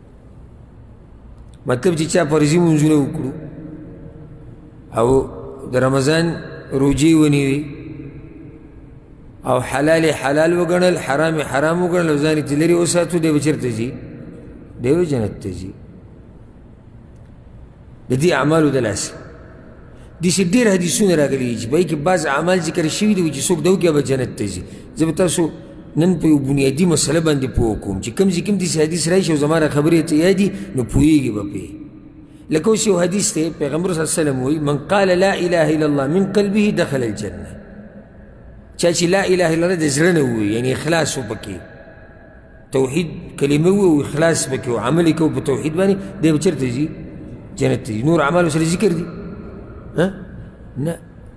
A: مطلب چې چا فرضي منځونه وکړو او د رمضان روجې ونیوي او حلال حلال وګڼل حرام حرام وګڼل او ځان یې ترې لرې وساتو دی به چېرته ځي دی به جنت ته ځي د دې اعمالو د لاسه داسې ډېر حدیثونه راغلي دي چې په هغې کې بعض اعمال ذکر شوي دي چې څوک د وکړي به جنت ته ځي زه به تاسو نن په یو بنیادي مسله باندې پوه کوم چې کوم ځای کوم داسې حدیث راشي او زما را خبرې ته یادي نو پوهېږي به پرې لکه اوس یو حدیث دی پیغمبر صلی الله علیه وسلم وایي من قال لا اله الا الله من قلبه دخل الجنه چا چې لا اله الا الله د زړه نه ووایي یعنې اخلاص وپکې توحید کلمه ووایي او اخلاص پکې او عمل یې کوو په توحید باندې دی به چېرته ځي جنت ته ځي نور اعمال سره ذکر دي نه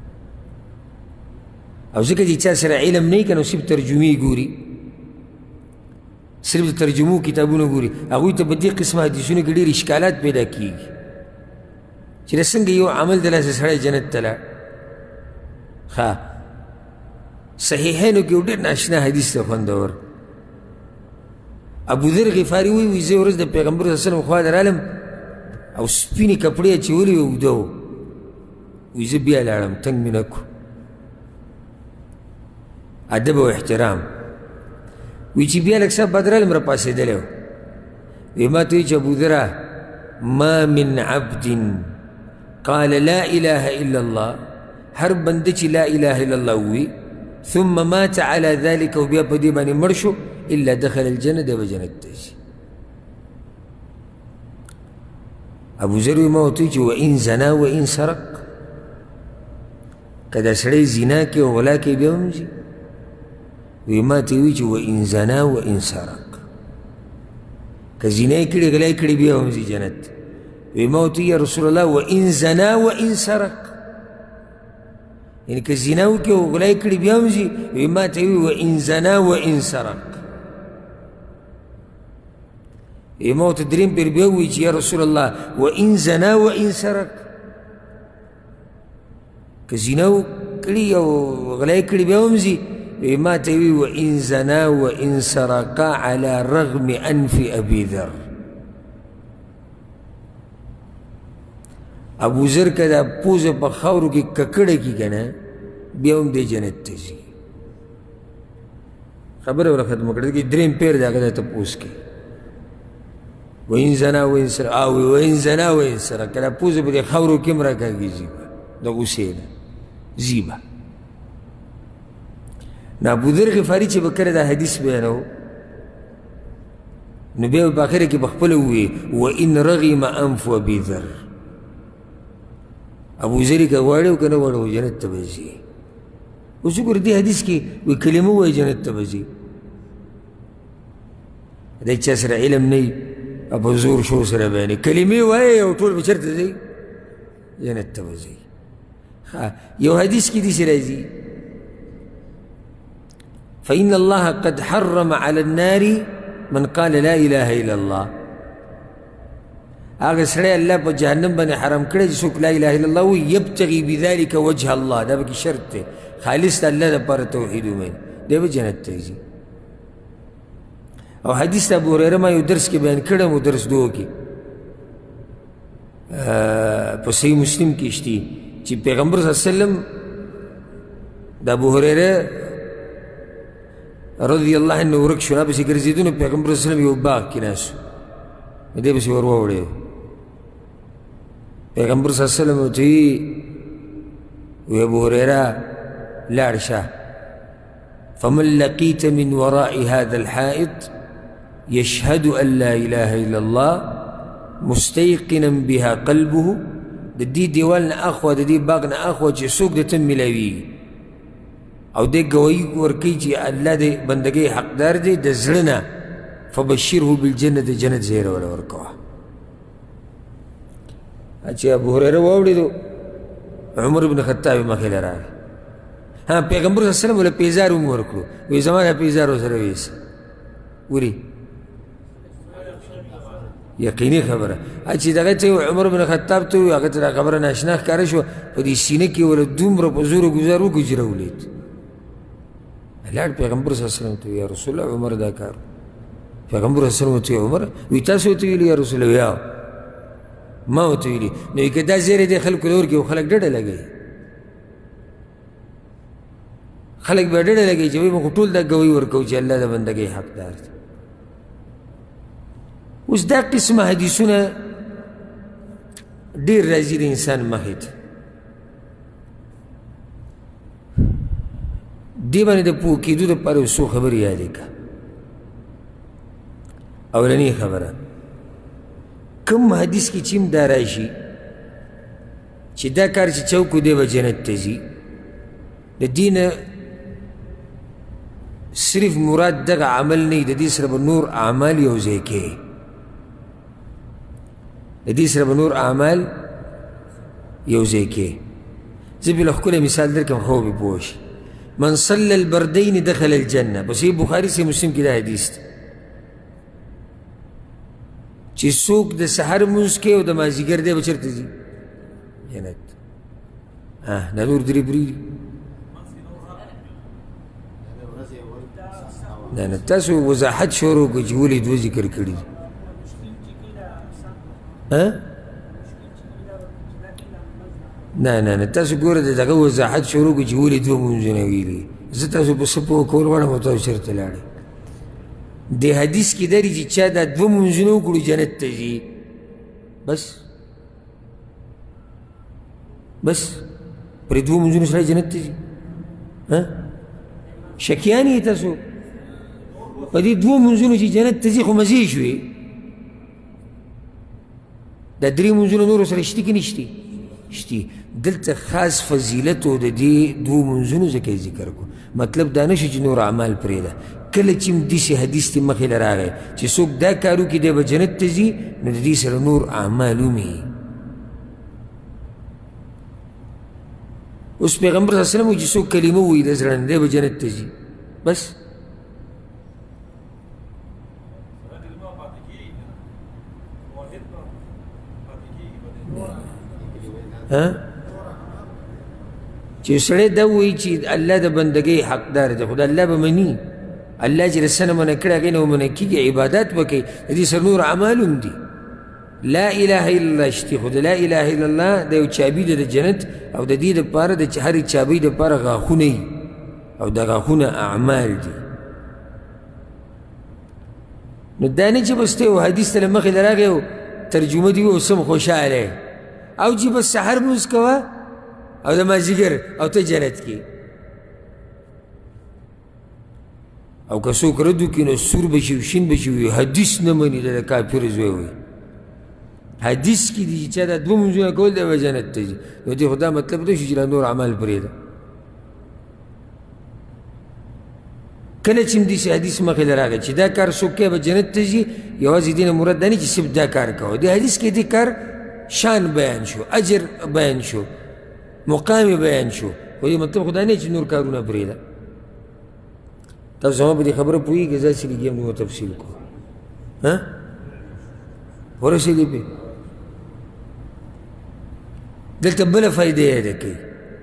A: او ځکه چې چا سره علم نه وي که نو صرف ترجمې ګوري صرف د ترجمو کتابونه ګوري هغوی ته په دې قسمه حدیثونو کې ډېر اشکالات پیدا کېږي چې د څنګه یو عمل د لاسه سړی جنت ته لاړ ښه صحیحینو کې یو ډېر ناشنا حدیث دی خوندور ابوذر غفاري وایي زه ورځ د پیغمبر صلی الله علیه وسلم خوا ته رالم او سپینې کپړې اچولې وې اوږده و وی زه بیا لاړم تنګ مې نه کړو ادب او احترام وی چې بیا لږ څه بعد رالم را پاڅېدلی و وی ما ته وی چې ابوذره ما من عبد قال لا اله الا الله هر بنده چې لا اله الا الله وی ثم مات على ذلك وبیا په دې باندې مړ شو الا دخل الجنه دی به جنت ته ځي ابوذر وی ما ورته وی چې وان زنا وان سرق که دا سړی زنا کوي او غلا کوي بیا هم ځي وی ما ته وی چې وان زنا وان سرق که زنا یې کړي غلا یې کړي بیا هم ځي جنت وی ما ورته یا رسول الله وان زنا وان سرق یعنی که زنا وکړي او غلا یې کړي بیا هم ځي وی ما ته وی وان زنا وان سرق وی ما ورته دریم پیر بیا ووایي چې یا رسول الله وان زنا وان سرق که زنا وکړي او غلا یې کړي بیا هم ځي وی ما ته وی وان زنا وان سرق على رغم انف ابي ذر ابوذر که دا پوزه په خاورو کې ککړه کي که نه بیا هم دی جنت ته ځي خبره ولا ختمه کړه کې دریم پیر دی هغه دا تپوس کوي وین زنا وین سرق او وین زنا وین سرق که دا پوزه په دې خاورو کې هم راکاږي ځي به د غوسې نه ځي به نو ابوذر غفاري چې به کله دا حدیث بیانو نو بیا په آخره کې به خپله ووایي وان رغم انف ابي ذر ابوذر که غواړي او که نه غواړي جنت ته به ځي اوس وګوره دې حدیث کې وایي کلمه ووایي جنت ته به ځي دی چا سره علم نه وي او په زور شور سره بیانوي کلمې وایي او ټول به چېرته ځي جنت ته به ځي یو حدیث کې داسې راځي فإن الله قد حرم على النار من قال لا إله إلا الله هغه سړی الله په جهنم باندې حرام کړی چې څوک لا اله الا الله وایي یبتغي بذلك وجه الله دا پکې شرط دی خالص د الله دپاره توحید ومني دی به جنت ته ځي او حدیث د ابوهریره ما یو درس کې بیان کړی و درس دوه کې په صحیح مسلم کې شتي چې پیغمبر صلی الله علیه وسلم د ابوهریره رضی الله عنه ورک شو نه پسې ګرځېدو نو پیغمبر صلی الله علیه وسلم یو باغ کې ناست و دی پسې ور واوړی پیغمبر صلی الله علیه وسلم ورته وی ابوهریره لاړ شه فمن لقيت من وراء هذا الحائط يشهد أن لا إله إلا الله مستيقنا بها قلبه د دې دیوال نه اخوا د دې باغ نه اخوا چې څوک درته میلاویږي او دې ګوایي ورکوي چې الله د بندګۍ حقدار دی د زړه نه فبشره بالجنه د جنت زیره وله ورکوه چې ابوهریره واورېدو عمر بن خطاب یې مخې له راغی ها پیغمبر صلی الله علیه وسلم له پیزار هم ورکړو وایي زما دا پیزار ورسره ویسه وري یقیني خبره چې دغه ته عمر بن خطاب ته وایي هغه ته دا خبره ناشنا ښکاره شوه په دې سینه کې وله دومره په زوره ګزار وکړو چې راولید لاړ پیغمبر صلی الله علیه وسلم ته یا رسول الله عمر دا کار پیغمبر صلی الله علیه وسلم ته عمر وایي تاسو ورته ویلي یا رسول الله یا ما ورته ویلي نو که دا زیری دی خلکو له ورکړي او خلک ډډه لګوي خلک به ډډه لګوي چې وایي موږ ټول دا ګوایي ورکوو چې الله د بندګۍ حقدار دی اوس دا قسمه حدیثونه ډېر راځي د انسان مخې ته دې باندې د پوه کېدو دپاره یو څو خبرې یادې کړه اولنۍ خبره کوم حدیث کې چې هم دا راشي چې دا کار چې چا وکړو دی به جنت ته ځي د دې نه صرف مراد دغه عمل نه د دې سره به نور اعمال یو ځای کوي د دې سره به نور اعمال یو ځای کوي زه بې له ښکلی مثال درکړم خو به پوه شي من صلى البردين دخل الجنة په صحیح بخاري صحیح مسلم کې دا حدیث دی چې څوک د سحر لمونځ کوي او د مازدیګر دی به چېرته ځي جنت دا نور درې پرېږدي نه تاسو وضاحت شروع کړئ چې ولې دوه ذکر کړي دي نه تاسو ګوره د دغه وضاحت شروع کړو چې ولې دوه مونځونه ویلي زه تاسو په څه پوه کول غواړم او تاسو چېرته لاړئ د حدیث کې دري چې چا دا دوه مونځونه وکړو جنت ته ځي بس پرې دوه مونځونه سړی جنت ته ځي شکیان یې تاسو په دې دوه مونځونو چې جنت ته ځي خو مزې شوې دا درې مونځونه نورو سره شتي که نشتي شتي دلته خاص فضیلت و د دې دوه مونځونو ځکه یې ذکر کړو مطلب دا نه شو چې نور اعمال پرېږده کله چې داسې حدیث دې مخې له راغی چې څوک دا کار وکړي دی به جنت ته ځي نو د دې سره نور اعمال ومي اوس پیغمبر صلی الله علیه وسلم وایي چې څوک کلمه ووایي د زړه نه دی به جنت ته ځي بس چې سړی دا وایي چې الله د بندګۍ حقدار دی خو د الله به مني الله چې رسنه منع کړی هغې نه به منع کېږي عبادات به کوي د دې سره نور اعمال هم دي لا اله الا الله شتي خو د لا اله الا الله د یو چابي ده د جنت او د دې دپاره د هرې چابۍ دپاره غاښونه وي او د غاښونه اعمال دي نو دا نه چې بس ته یو حدیث ته له مخې له راغی او ترجمه دي اوس هم خوشحاله او چې بس سحر مونځ کوه او د مازدیګر او ته جنت کې او که څوک رد وکړي نو سور به شي شین به شي وي حدیث نه مني د کافر زوی وي حدیث کې دي چې چا دا دوه مونځونه کول دی به جنت ته ځي نو دې خو دا مطلب نه شو چې نور عمل پرېږده کله چې هم داسې حدیث مخې له راغی چې دا کار څوک کوي به جنت ته ځي یوازې دې نه مراد دا نه چې صرف دا کار کوه دې حدیث کې دې کار شان بیان شو اجر بیان شو مقام بیان شو خو دې مطلب خو دا نه چې نور کارونه پرېږده تاسو زما په دې خبره پوهېږئ زه چې لږ نور تفصیل کوو ورسېدې پې دلته بله فایده یاده کوي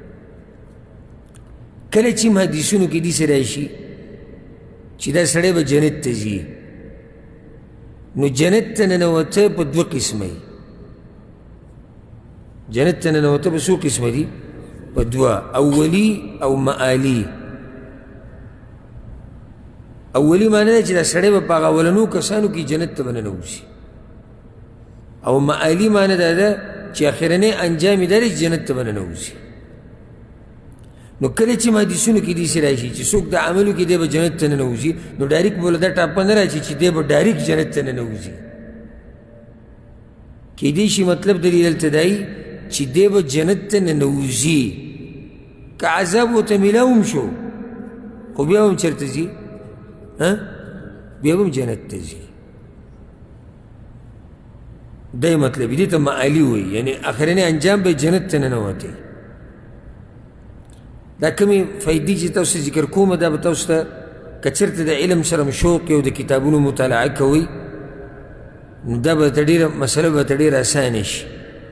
A: کله چې هم حدیثونو کې داسې راشي چې دا سړی به جنت ته ځي نو جنت ته ننوته په دوه قسمه وي جنت ته ننوته په څو قسمه دي په دوه اولي او معالي اولي معنی ده چې دا سړی به په هغه اولنو کسانو کې جنت ته به ننوځي او معالي معنی دا ده چې اخرنی انجام یې دا دی چې جنت ته به ننوځي نو کله چې حدیثونو کې داسې راشي چې څوک د عملو کې دی به جنت ته ننوځي نو ډایرکټ به له دا ټاپه نه راځي چې دی به ډایرکټ جنت ته ننوځي کیدای شي مطلب د دې دلته دا وي چې دی به جنت ته ننوځي که عذاب ورته میلاو هم شو خو بیا هم چېرته ځي بیا هم جنت ته ځي دا یې مطلب دې ته معالي وایي یعنې اخرنی انجام به جنت ته ننوتی دا کمی فایدې چې تاسو ذکر کوم دا به تاسو ته که چېرته د علم سره شوق او د کتابونو مطالعه کوئ نو دا به ته ډېره مسله به ته ډېره اسانه شي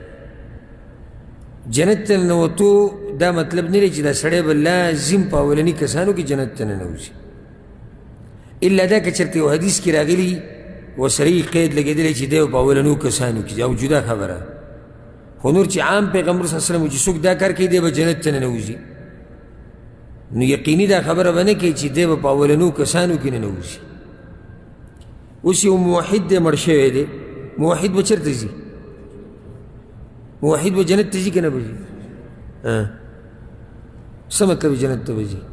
A: جنت ته ننوتو دا مطلب نه دی چې دا سړی به لازم په اولني کسانو کې جنت ته ننوځي الا دا که چېرته یو حدیث کې راغلي ورسره یې قید لګېدلی چې دی په اولنو کسانو کې او جدا خبره خو نور چې عام پیغمبر صلی الله علیه وسلم چې څوک دا کار کوي دی به جنت ته ننوځي نو یقیني دا خبره به نه کوي چې دی به په اولنو کسانو کې ننوځي اوس یو موحد دی مړ شوی دی موحد به چېرته ځي موحد به جنت ته ځي که نه به ځي څه مطلب جنت ته به ځي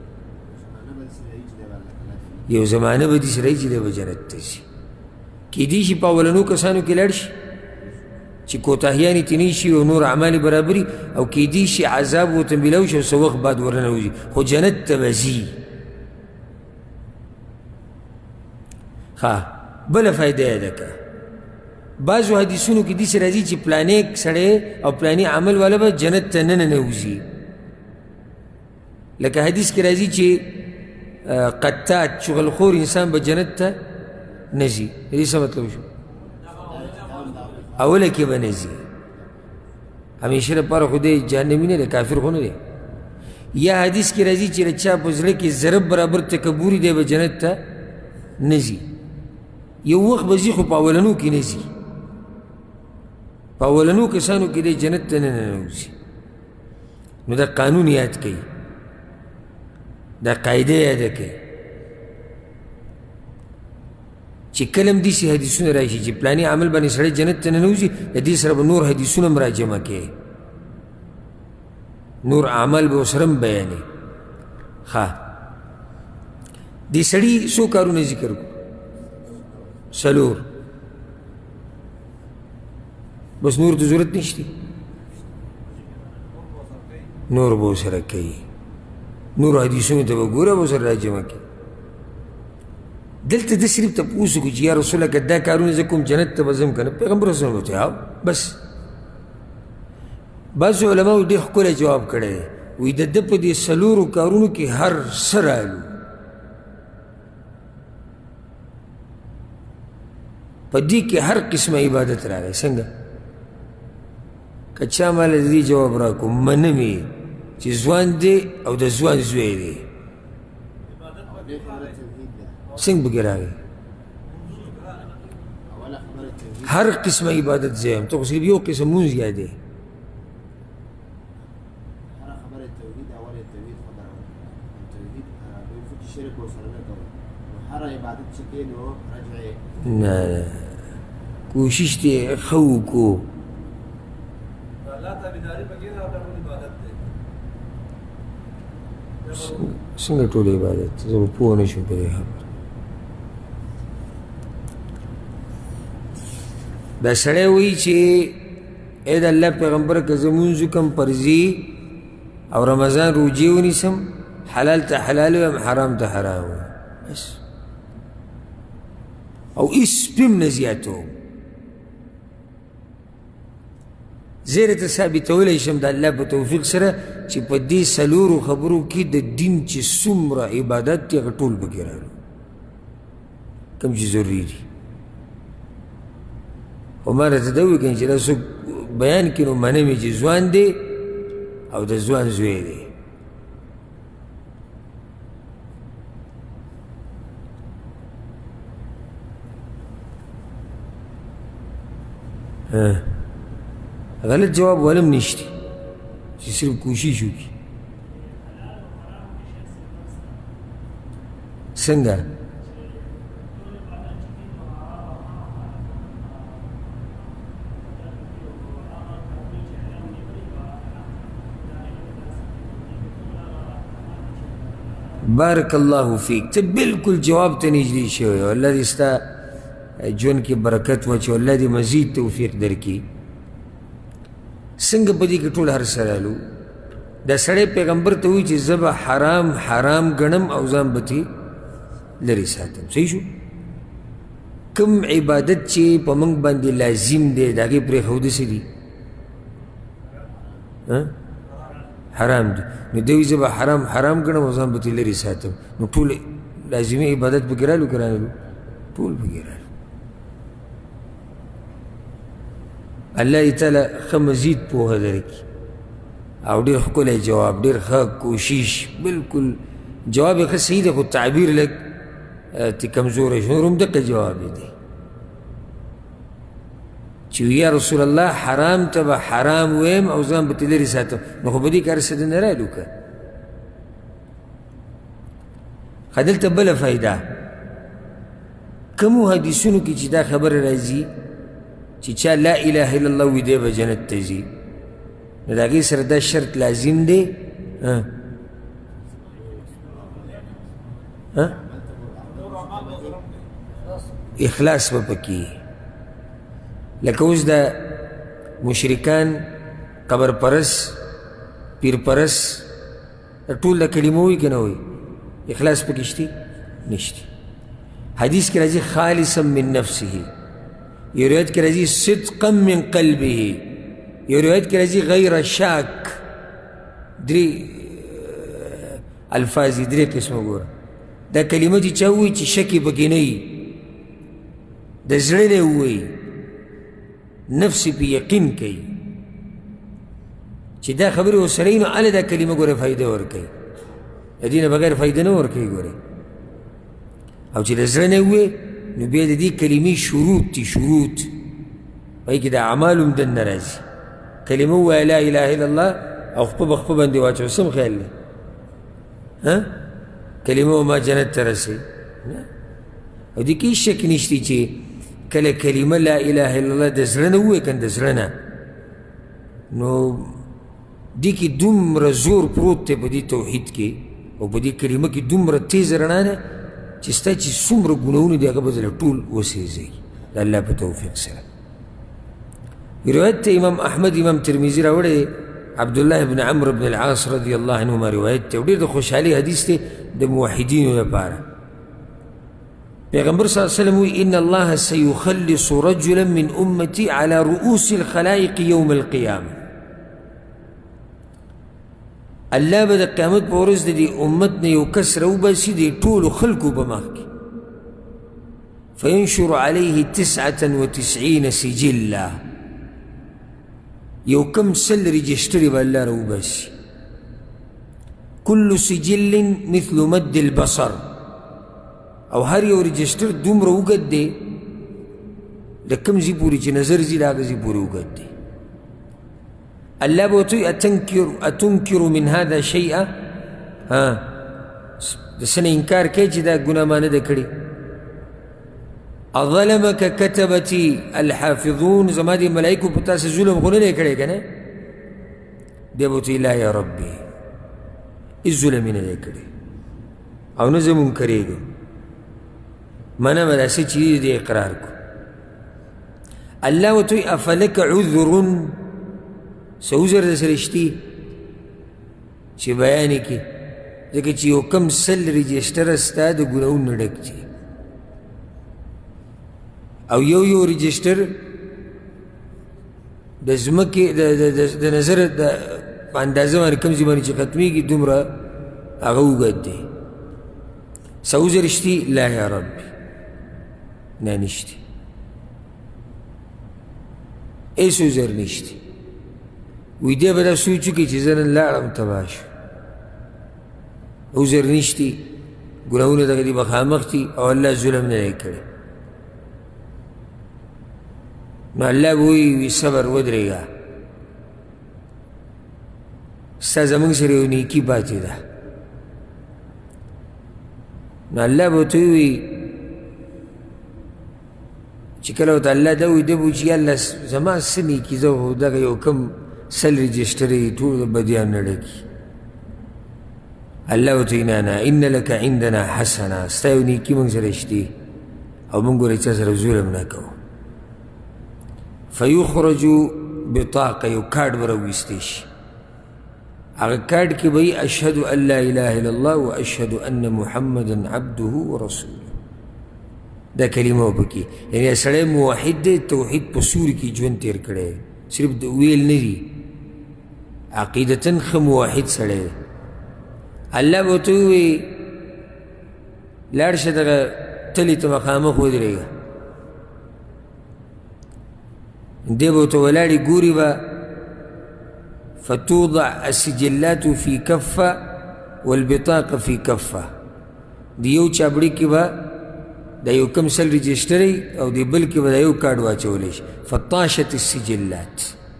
A: یو زمانه به داسې رایي چې دی به جنت ته ځي کیدای شي په اولنو کسانو کې لاړ شي چې کوتاهیانې تېنی شي او نور اعمال برابري او کیدای شي عذاب ورته میلاو شي او څه وخت بعد ورننوځي خو جنت ته به ځي ښه بله فایده یاده کړه بعضو حدیثونو کې داسې راځي چې پلانې سړی او پلانې عمل والا به جنت ته نه ننوځي لکه حدیث کې راځي چې قطات چغلخور انسان به جنت ته نه ځي د دې څه مطلب شو اوله کې به نه ځي همیشه لپاره خو دی جهنمي نه دی کافر خو نه دی یا حدیث کې راځي چې د چا په زړه کې ضرب برابر تکبر دی به جنت ته نه ځي یو وخت به ځي خو په اولنو کې نه ځي په اولنو کسانو کې دی جنت ته نه ننوځي نو دا قانون یاد کړئ، دا قاعده یاده کړئ چې کله هم داسې حدیثونه راشي چې پلاني عمل باندې سړی جنت ته ننوځي، د دې سره به نور حدیثونه هم راجمع کوي، نور اعمال به ورسره هم بیانوي. ښه دې سړي څو کارونه ذکر کړو؟ څلور. بس نور د ضرورت نشته، نور به ورسره کوي، نور حدیثونو ته به ګوره به ورسره راجمع کوي. دلته د صرف تپوس وکړو چې یا رسول الله که دا کارونه زه کوم جنت ته به ځم که نه؟ پیغمبر رسول الله ورته بس. بعضو علماو ډېر ښکلی جواب کړی دی، وایي د ده په دې څلورو کارونو کې هر څه رالو، په دې کې هر قسمه عبادت راغی. څنګه؟ که چا ماله د دې جواب راکړو منم یې چې ځوان دی او د ځوان زوی دی، څنګه پکې راغی؟ هر قسمه عبادت زه یم، ته خو صرف یو قسم مونځ یادې. نه نه کوشش دې ښه وکړو. څنګه ټول عبادت؟ زه به پوه نه شم په دې خبره. دا سړی وایي چې ای د الله پیغمبره که زه مونځ وکړم فرضي او رمضان روجې ونیسم، حلال ته حلال ویم، حرام ته حرام ویم، بس، او هېڅ پیم نه زیاتوم. زه یې راته ثابتولی شم د الله په توفیق سره چې په دې څلورو خبرو کې د دین چې څومره عبادت دی هغه ټول پکې رالو، کوم چې ضروري دي. خو ما راته دا ووایي که چې دا څوک بیان کړي نو منم یې چې ځوان دی او د ځوان زوی دی. غلط جواب ولم نشته چې صرف کوشش وکړي. څنګه؟ بارک الله فیک، ته بالکل جواب ته نږدې شوی، الله دې ستا ژوند کې برکت واچوي، الله دې مزید توفیق درکړي. څنګه په دې کې ټول هر څه رالو؟ دا سړی پیغمبر ته وایي چې زه به حرام حرام ګڼم او ځان به ترې لرې ساتم. صحیح شو؟ کوم عبادت چې په موږ باندې لازم دی د هغې پرېښوده څه دي؟ حرام دي. نو دوی زه به حرام حرام ګڼم او ځان به ترې لرې ساتم، نو ټول لازمي عبادت پکې رالو که رالو؟ ټول پکې رالو. الله دې تعالی ښه مزید پوهه درکړي او ډېر ښکلی جواب، ډېر ښه کوشش، بالکل جواب یې ښه صحیح دی، خو تعبیر لږ ته کمزوری شو. نور هم دقه جواب یې دی چې یا رسول الله حرام ته به حرام ویم او ځان به ترې لرې ساتم، نو خو په دې کار څه نه رالو که. ښه دلته بله فایده، کومو حدیثونو کې چې دا خبره راځي چې چا لا اله الا الله وي دی به جنت ته ځي، نو د هغې سره دا شرط لازم دی اخلاص به پکې. لکه اوس د مشرکان، قبر پرس، پیر پرس ټول د کلمو وي که نه وي؟ اخلاص پکې شته؟ نشته. حدیث کې راځي خالصا من نفسه، یو روایت کې راځي صدقا من قلبه، یو روایت کې راځي غیر شاک. درې الفاظ دي، درې قسمه ګوره. دا کلمه چې چا ووایي چې شک یې پکې نه وي، د زړه نه ووایي، نفس پې یقین کوي چې دا خبرې ورسره وي، نو هله دا کلمه ګوره فایده ورکوي، د دې نه بغیر فایده نه ورکوي ګورئ. او چې د زړه نه ووایي نو بیا د دې کلمې شروط دي، شروط په کې د اعمالو هم دننه راځي. کلمه ووایه لا اله الا الله او خپه بخپه باندې واچو سم خیال دی کلمه ما جنت ته رسي او دې کې هېڅ شک نشتی چې کله کلمه لا اله الا الله د زړه نه ووایې که د زړه نه نو دې کې دومره زور پروت دی په دې توحید کې او په دې کلمه کې دومره تیز رڼا ده چې ستا چې څومره ګناهونه دي هغه به ځله ټول وسېځي د الله په توفیق سره روایت ته امام احمد امام ترمذي راوړی عبدالله بن عمرو بن العاص رضی الله عنهما روایت ته او ډېر د خوشحالۍ حدیث دی د موحدینو لپاره پیغمبر صلی الله علیه وسلم وی ان الله سيخلص رجلا من امتي على رؤوس الخلائق يوم القيامه الله به د قیامت په ورځ د دې امت نه یو کس راوباسي د ټولو خلکو په مخ کې فینشر علیه 99 سجلا یو کم سل رجسټرې به الله راوباسي کل سجل مثل مد البصر او هر یو رجسټر دومره اوږد دی د کوم ځای پورې چې نظر ځي د هغه ځای پورې اوږد دی الله به ورته وایي اتنکر من هذا شیئا د څه نه انکار کوي چې دا ګناه ما نه ده کړې اظلمک کتبتي الحافظون زما دې ملایکو په تاسې ظلم خو نه دی کړی که نه بیا به ورته لا یا ربي هېڅ ظلم یې نه دی کړی او نه زه منکرېږم منه به داسې چې دې اقرار کړو الله ورته وایي افلک عذر څه عذر درسره شتي چې بیان یې کړي ځکه چې یو کم سل رجسټره ستا د ګناهونو نه ډک دي او یو رجسټر د ځمکې د نظر په اندازه باندې کوم ځای باندې چې ختمېږي دومره هغه اوږد دی څه عذر شتي لا یا ربي نه نشتی هېڅ عذر نشتی وی دی به دا سوچ وکړي چې زه نن لاړم تباه شو عذر نشتی ګناهونه دغه دي مخامخ دي او الله ظلم نه دی کړی نو الله به وایي صبر ودرېږه ستا زموږ سره یو نیکي پاتې ده نو الله به ورته ووایي چې کله ورته الله دا وایي ده به وایي چې یا الله زما څه نیکي زه خو دغه یو کم سل رجسټرې ټول د بدیان نه ډکي الله ورته وایي نه ان لک عندنا حسنه ستا یو نیکي موږ سره شتي او موږ ګوره چا سره ظلم نه کوو فیخرج بطاقه یو کارډ به راویستی شي هغه کارډ کې به وي اشهد ان لا اله الا الله و اشهد ان محمدا عبده ورسوله دا کلمه به پکې یعنې سړی موحد دی توحید په سوري کې ژوند تېر کړی صرف د ویل نه دي عقیدتاً ښه موحد سړی دی الله به ورته ووایي لاړ شه دغه تلې ته مخامخ ودرېږه دی به ورته ولاړې ګوري به فتوضع السجلات في كفة والبطاقة في كفة دی یو چابړي کې به دا یو کم سل رجسټرې او دی بل کې به دا یو کارډ واچولی شي فطاشت السجلات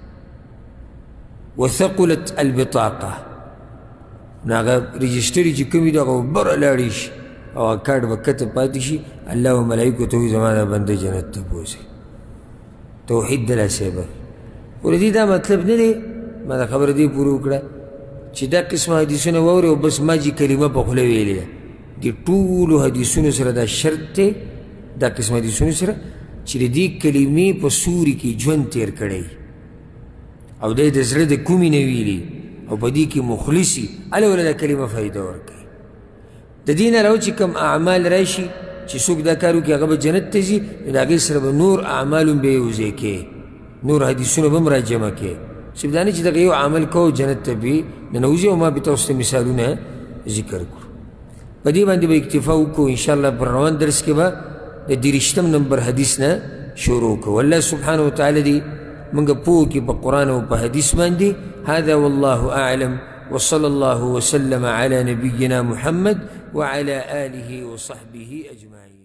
A: وثقلت البطاقة نو هغه رجسټرې چې کوم وي د هغه به بره لاړې شي او هغه کارډ به کته پاتې شي الله و ملایکو ته وایي زما دا بنده جنت ته بوځي توحید د لاسې به خو د دې دا مطلب نه دی ما دا خبره دې پوره وکړه چې دا قسمه حدیثونه واورې او بس ما جي کلمه په خوله ویلې ده د ټولو حدیثونو سره دا شرط دی دا قسم حدیثونو سره چې د دې کلمې په سوري کې ژوند تېر کړی او دی د زړه د کومې نه ویلي او په دې کې مخلصي هله وله دا کلمه فایده ورکوي د دې نه راو چې کوم اعمال راشي چې څوک دا کار وکړي هغه به جنت ته ځي نو د هغې سره به نور اعمال هم به یې یوځای کوې نور حدیثونه به هم راجمع کوې صرف دا نه چې دغه یو عمل کوو جنت ته به ننوځي او ما به تاسو ته مثالونه ذکر کړو په دې باندې به اکتفا وکړو انشاءالله پر روان درس کې به د 30 نمبر حدیث نه شروع کوو الله سبحانه وتعالی دې موږ پوه کړي په قرآن او په حدیث باندې هذا والله اعلم وصلى الله وسلم على نبينا محمد وعلى آله وصحبه أجمعين.